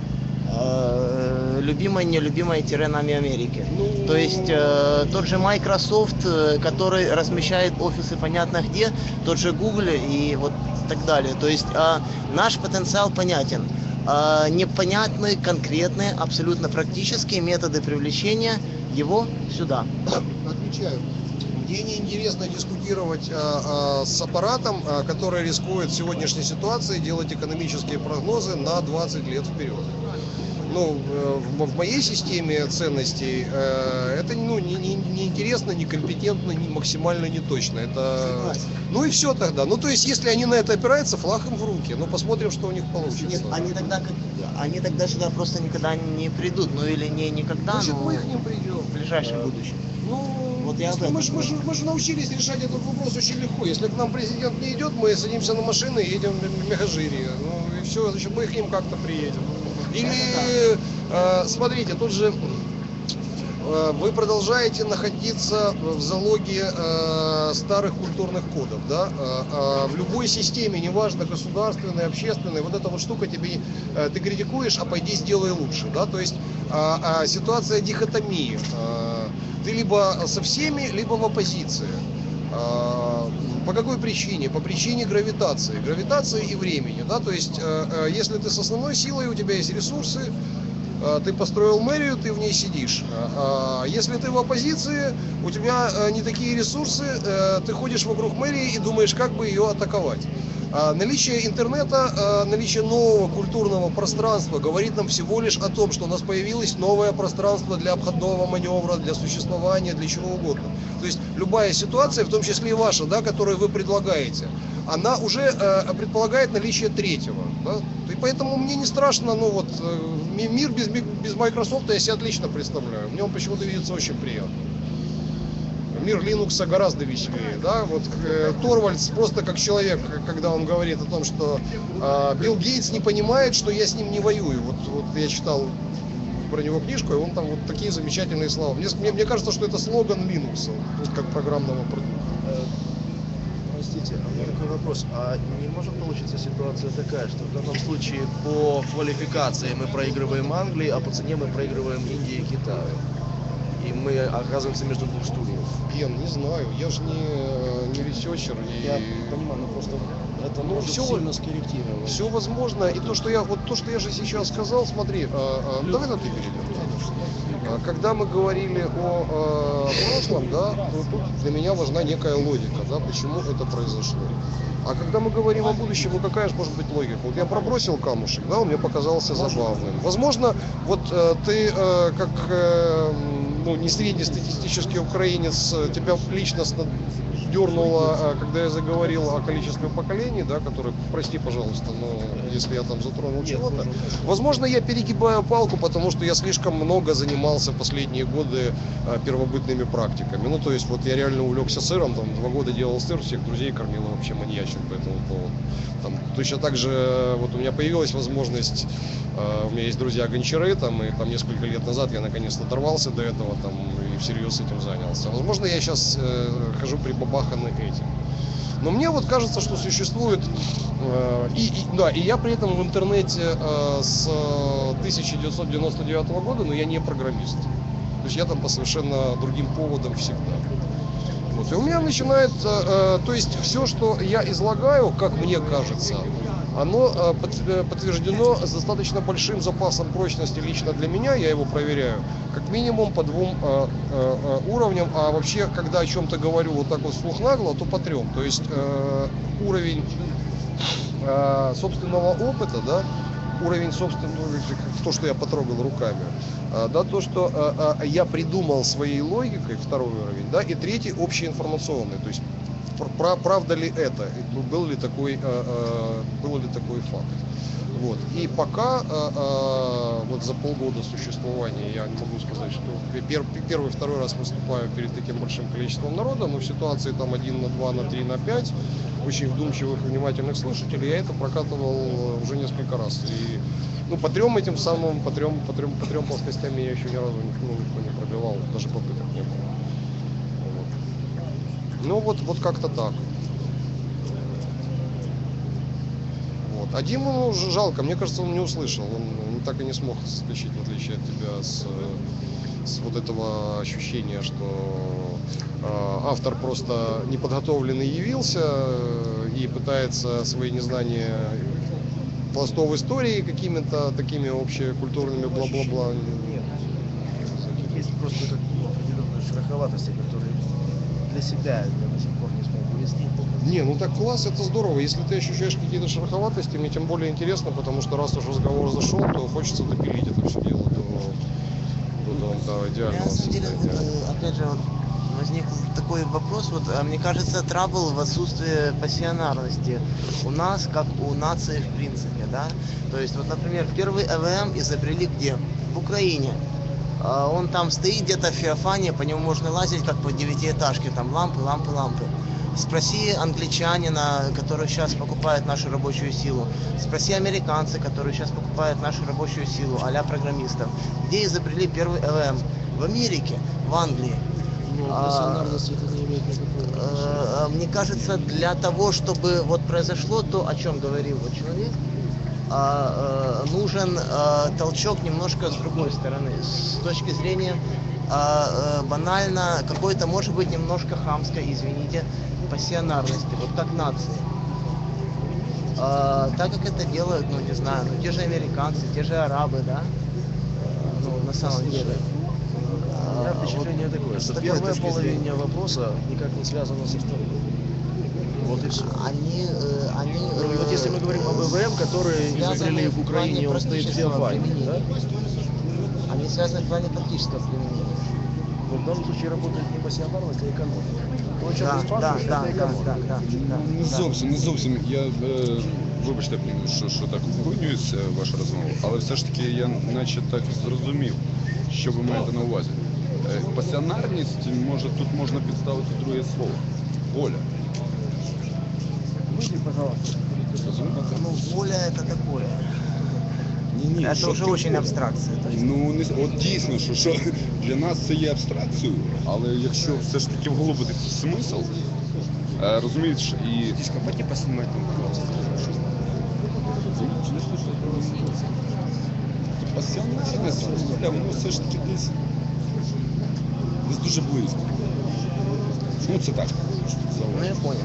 любимой, нелюбимой нами Америки. То есть тот же Microsoft, который размещает офисы понятно где, тот же Google и вот так далее. То есть наш потенциал понятен. Непонятны конкретные, абсолютно практические методы привлечения его сюда. Отвечаю. Мне неинтересно дискутировать с аппаратом, который рискует в сегодняшней ситуации делать экономические прогнозы на 20 лет вперед. Ну, в моей системе ценностей это не интересно, некомпетентно, максимально неточно. Это... Ну и все тогда. Ну то есть, если они на это опираются, флаг им в руки. Ну посмотрим, что у них получится. Нет, они тогда сюда просто никогда не придут. Ну или не никогда, Значит, но мы к ним придем. в ближайшем будущем. Ну, вот я об этом мы же научились решать этот вопрос очень легко. Если к нам президент не идет, мы садимся на машины и едем в Мегажирье. Ну и все, значит, мы к ним как-то приедем. Или, смотрите, тут же вы продолжаете находиться в залоге старых культурных кодов, да? В любой системе, неважно, государственной, общественной, вот эта вот штука тебе, ты критикуешь, а пойди сделай лучше, да? То есть ситуация дихотомии. Ты либо со всеми, либо в оппозиции. По какой причине? По причине гравитации и времени, да, то есть если ты с основной силой, у тебя есть ресурсы, ты построил мэрию, ты в ней сидишь. Если ты в оппозиции, у тебя не такие ресурсы, ты ходишь вокруг мэрии и думаешь, как бы ее атаковать. Наличие интернета, наличие нового культурного пространства говорит нам всего лишь о том, что у нас появилось новое пространство для обходного маневра, для существования, для чего угодно. То есть любая ситуация, в том числе и ваша, да, которую вы предлагаете, она уже предполагает наличие третьего. Да? И поэтому мне не страшно, ну вот, мир без Microsoft я себе отлично представляю. Мне он почему-то видится очень приятно. Мир Linux гораздо веселее, да, вот Торвальдс просто как человек, когда он говорит о том, что Билл Гейтс не понимает, что я с ним не воюю, вот я читал про него книжку, и он там вот такие замечательные слова. Мне кажется, что это слоган Linux, вот как программного продукта. Простите, у меня такой вопрос. А не может получиться ситуация такая, что в данном случае по квалификации мы проигрываем Англии, а по цене мы проигрываем Индии и Китаю? И мы оказываемся между двух стульев. Ген, не знаю, я же не ресерчер. Я понимаю, но просто это может сильно скорректировать. Все возможно. И то, что я же сейчас сказал, смотри, давай на ты перейдем. Когда мы говорили о прошлом, да, то тут для меня важна некая логика, да, почему это произошло. А когда мы говорим о будущем, ну какая же может быть логика? Вот я пробросил камушек, да, он мне показался забавным. Возможно, вот ты как не среднестатистический украинец, тебя личностно дернуло, когда я заговорил о количестве поколений, да, которые, прости, пожалуйста, но если я там затронул чего-то. Возможно, я перегибаю палку, потому что я слишком много занимался в последние годы первобытными практиками. Ну, то есть, вот я реально увлекся сыром, там, 2 года делал сыр, всех друзей кормил, вообще маньячил по этому поводу. Там, точно так же, вот у меня появилась возможность, у меня есть друзья гончары, там, и там несколько лет назад я наконец-то дорвался до этого, там, и всерьез этим занялся. Возможно, я сейчас хожу прибабаханный этим. Но мне вот кажется, что существует, и я при этом в интернете с 1999 года, но я не программист. То есть я там по совершенно другим поводам всегда. Вот. И у меня начинается, то есть все, что я излагаю, как мне кажется, оно подтверждено с достаточно большим запасом прочности лично для меня, я его проверяю, как минимум по 2 уровням, а вообще, когда о чем-то говорю вот так вот вслух нагло, то по 3. То есть уровень собственного опыта, да, уровень собственного, то, что я потрогал руками, да, то, что я придумал своей логикой, 2 уровень, да, и 3 общеинформационный, то есть правда ли это, был ли такой факт. Вот. И пока вот за полгода существования я не могу сказать, что первый, 2 раз выступаю перед таким большим количеством народа, но в ситуации там 1 на 2, на 3, на 5 очень вдумчивых и внимательных слушателей я это прокатывал уже несколько раз. И ну, по 3 этим самым, по трем плоскостям я еще ни разу никто не пробивал, даже попыток не было. Вот. Ну вот как-то так. Вот. А Диму жалко, мне кажется, он не услышал, он так и не смог соскочить, в отличие от тебя, с вот этого ощущения, что автор просто неподготовленный явился и пытается свои незнания пластов истории какими-то такими общекультурными бла-бла-бла. Нет. Есть просто определенные шероховатости, которые для себя я до сих пор не смог увести. Не, ну так класс, это здорово. Если ты ощущаешь какие-то шероховатости, мне тем более интересно, потому что раз уж разговор зашел, то хочется допилить это все дело до идеального На самом деле, состояния. опять же, вот возник такой вопрос, вот, мне кажется, трабл в отсутствии пассионарности у нас, как у нации в принципе, да, то есть, вот, например, первый ЭВМ изобрели где? В Украине. Он там стоит где-то в Феофане, по нему можно лазить, как по 9-этажке, там лампы. Спроси англичанина, который сейчас покупает нашу рабочую силу. Спроси американца, которые сейчас покупают нашу рабочую силу, а-ля программистов. Где изобрели первый ЭВМ? В Америке, в Англии. Мне кажется, для того, чтобы вот произошло то, о чем говорил вот человек, нужен толчок немножко с другой стороны. С точки зрения банально, какой-то, может быть, немножко хамской, извините, пассионарности, вот как нации. Так как это делают, ну не знаю, ну те же американцы, те же арабы, да, ну на самом деле. У меня впечатление такое, что первая половина вопроса никак не связана со второй. Вот и все. И вот если мы говорим об ЭВМ, который изобрели в Украине, он стоит в Феофане, да? Они связаны в плане практического применения. Но в данном случае работает не пассионарность, а экономика. То, о чем ты спрашиваешь, Да. Не зовсім. Я, вибачте, що так углублююсь ваша розмова, але все ж таки я наче так зрозумів, що ви маєте на увазі. Пасіонарність, може, тут можна підставити друге слово. Воля. Выйди, пожалуйста. Ну, воля это такое. Ні, Это що уже ти очень воля? абстракция. То есть, Ну, от дійсно, що для нас це є абстракцією, але якщо все ж таки вглубити смисл, розумієш, і... Пойди поснимай там, пожалуйста. Пасіонарність, воно все ж таки десь дуже близько. Ну, це так. ну я понял.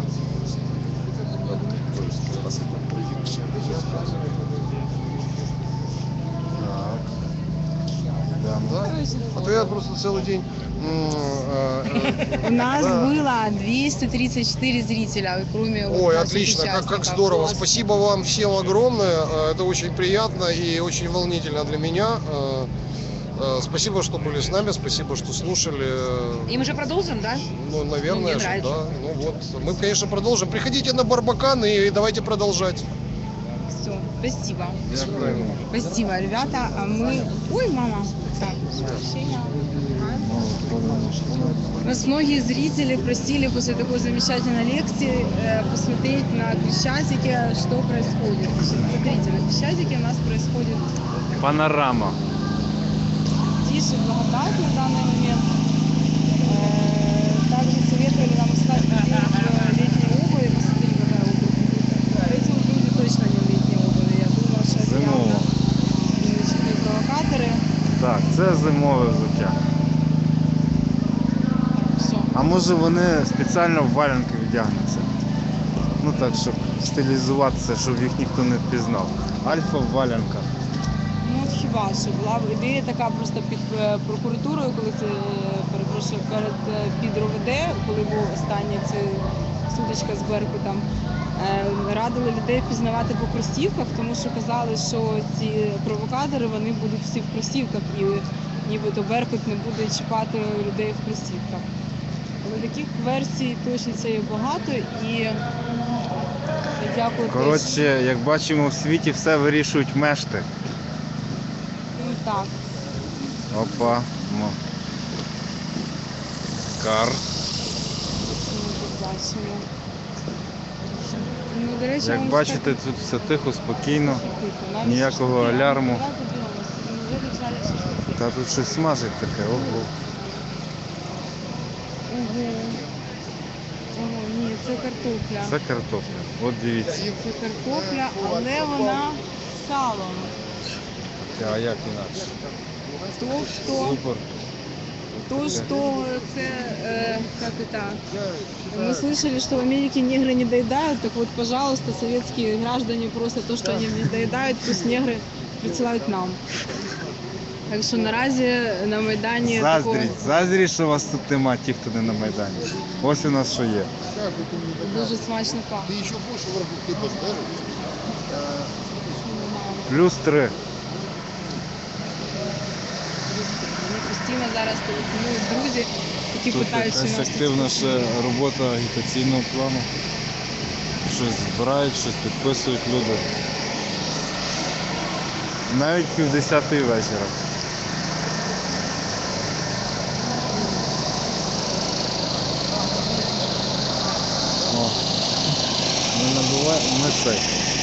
Да? А то я просто целый день... У нас было 234 зрителя, кроме вот Ой, наших отлично, как участников. здорово. Спасибо вам всем огромное. Это очень приятно и очень волнительно для меня. Спасибо, что были с нами, спасибо, что слушали. И мы же продолжим, да? Ну, наверное, Мне что нравится. да. Ну вот, мы, конечно, продолжим. Приходите на Барбакан и давайте продолжать. Все, спасибо. До свидания. Спасибо, ребята. А мы... Ой, мама. Так, прощения. Нас многие зрители просили после такой замечательной лекции посмотреть на Крещатике, что происходит. Смотрите, на Крещатике у нас происходит Панорама. тише благодать на данный момент. Также советовали нам искать людей в летней обуви. Посмотрите, какая обувь. Эти люди точно не в летней обуви. Я думаю, что это явно провокаторы. Так, це зимове взуття. А може вони спеціально в валянки вдягнуться? Ну так, щоб стилізуватися, щоб їх ніхто не впізнав. Альфа в валянках. Ну от хіба що була б ідея така просто під прокуратурою, коли це перепрошую, під РОВД, коли був останній це сутичка з Беркутом, радили людей впізнавати по кросівках, тому що казали, що ці провокатори вони будуть всі в кросівках і нібито Беркут не буде чіпати людей в кросівках. Але таких версій точно є багато і дякую. Коротше, як бачимо, в світі все вирішують мешти. Так. Опа. Ну. Кар. Бачимо. Ну, до речі, Як вам бачите, сказати, тут все тихо, спокійно, навіть ніякого шашлики. алярму. Давай подивимося. Неужели в залі шашлики? Та тут щось смажить таке, ого. Ого. Ого, ні, це картопля. Це картопля. От дивіться. Це картопля, але вона з салом. А як інакше? Супер. То, что как это, мы слышали, что в Америке негры не доедают, так вот, пожалуйста, советские граждане, просто то, что они не доедают, пусть негры присылают нам. Так що наразі на Майдані такого Заздріть, що вас тут нема, ті, хто не на Майдані. Ось у нас що є. дуже смачно пахне. Ты еще больше в работе поставишь? +3. Мені постійно зараз телефонують друзі, які Тут питають, що якась активна ще робота агітаційного плану. Щось збирають, щось підписують люди. Навіть 9:50 вечора. О, ми цей.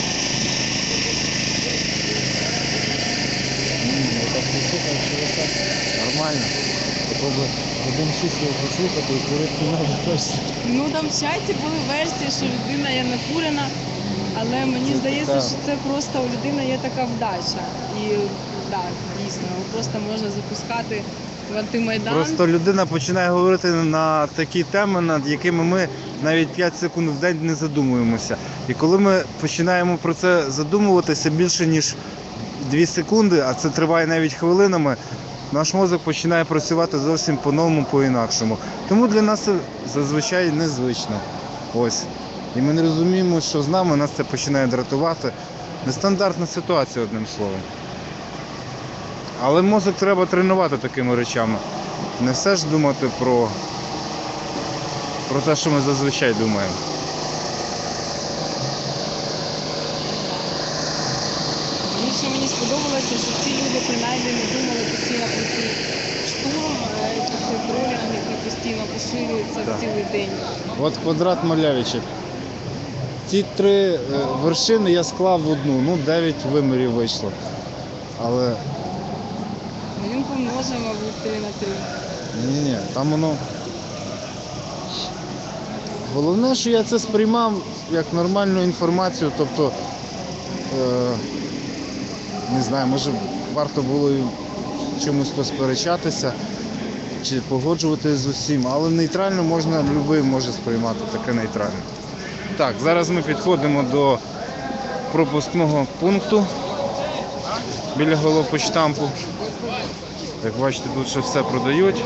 Нормально. Один число послухати і курити треба точно. Ну там в чаті були версії, що людина є накурена, але мені здається, що це просто у людини є така вдача. І так, дійсно, просто можна запускати в антимайдан. Просто людина починає говорити на такі теми, над якими ми навіть 5 секунд в день не задумуємося. І коли ми починаємо про це задумуватися більше ніж 2 секунди, а це триває навіть хвилинами, наш мозок починає працювати зовсім по-новому, по-інакшому. Тому для нас це зазвичай незвично. Ось. І ми не розуміємо, що з нами нас це починає дратувати. Нестандартна ситуація, одним словом. Але мозок треба тренувати такими речами. Не все ж думати про те, що ми зазвичай думаємо. Мені сподобалося, що ці люди принаймні не думали постійно про цей штурм, цей тролінг, який постійно поширюється в цілий день. От квадрат Малявичів. Ці 3 вершини я склав в одну, ну 9 вимірів вийшло. Але Він помножив, мабуть, 3 на 3. ні, там воно. Головне, що я це сприймав як нормальну інформацію, тобто, не знаю, може варто було і чомусь посперечатися, чи погоджуватися з усім, але нейтрально можна, будь-який може сприймати таке нейтрально. Так, зараз ми підходимо до пропускного пункту біля головпочтампу. Як бачите, тут ще все продають.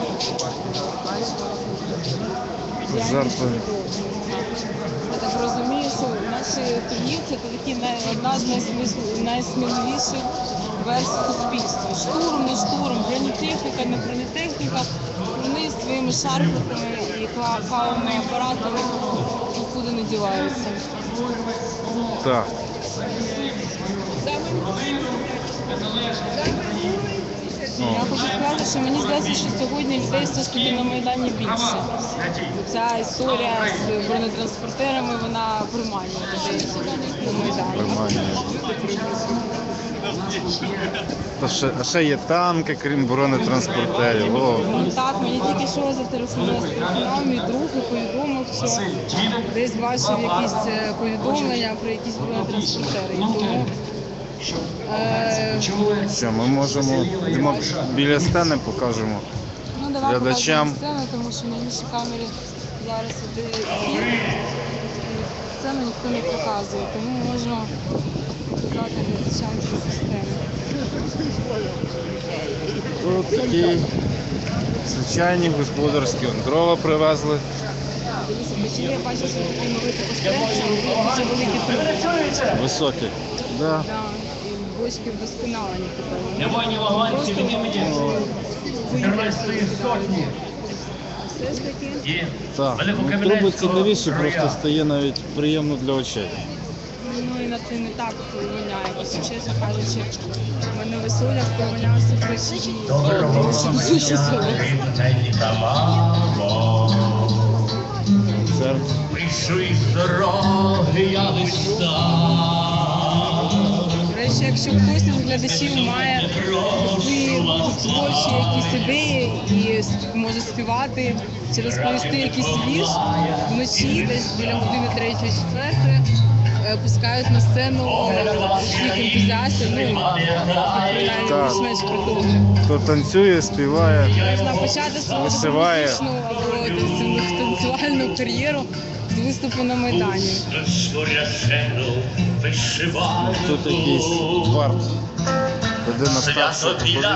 Жарти. Я так розумію, що наші турнірці це такі одна з найсміливіших версій суспільства. Штурм, не штурм, бронетехніка, не бронетехніка. Вони своїми шарпиками і кавовими апаратами нікуди не діваються. Так. Я хочу сказати, що мені здається, що сьогодні людей все ж таки на Майдані більше. Ця історія з бронетранспортерами, вона приманює людей на Майдані. Приманює. А ще є танки, крім бронетранспортерів. О. Так, мені тільки що зателефонував мій друг і повідомив, що десь бачив якісь повідомлення про якісь бронетранспортери. І тому Що, ми можемо біля стени покажемо. ну вона глядачам. показує сцену, тому що на іншій камері зараз іде ефір, і сцену ніхто не показує, тому можна показати глядачам цю сцену. Тут такі звичайні господарські дрова привезли. Дивіться, печі, я бачу, що такі нові постелі, дуже великі труби. Високі. Да. Да, і бочки вдосконалені тепер. Просто все ж таки. Так. Ну, труби цікавіші, просто стає навіть приємно для очей. Ну і на це не так воняє, якщо чесно кажучи. У мене весілля провонявся печі. Дуже солодко. Концерт. До речі, якщо хтось із глядачів має творчі якісь ідеї і може співати чи розповісти якийсь вірш, вночі десь біля години 3-4 пускають на сцену всіх ентузіастів, ну, принаймні більш-менш притулку. Хто танцює, співає, Можна почати свою вишиває. музичну або танцювальну кар'єру з виступу на Майдані. Тут якийсь варт. Людина старшого покоління.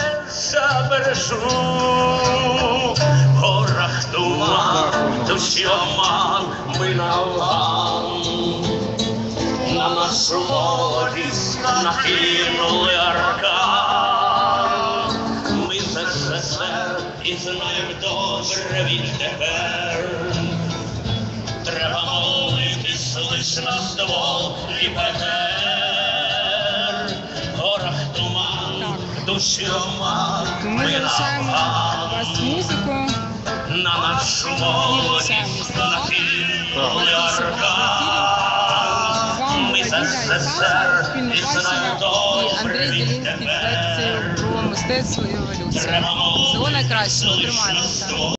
В горах туман, душі оман, ми навган. На нашу молодість накинули аркан. Ми з СССР і знаємо добре відтепер. Треба молитись лиш на ствол і петер. В горах туман, душі оман, Ми залишаємо вас музикою. на нашу молодість накинули аркан. З вами була Ліда Ісаєва, спільне бачення і Андрій Зелінський з лекцією про мистецтво і еволюцію. Всього найкращого, тримаємося.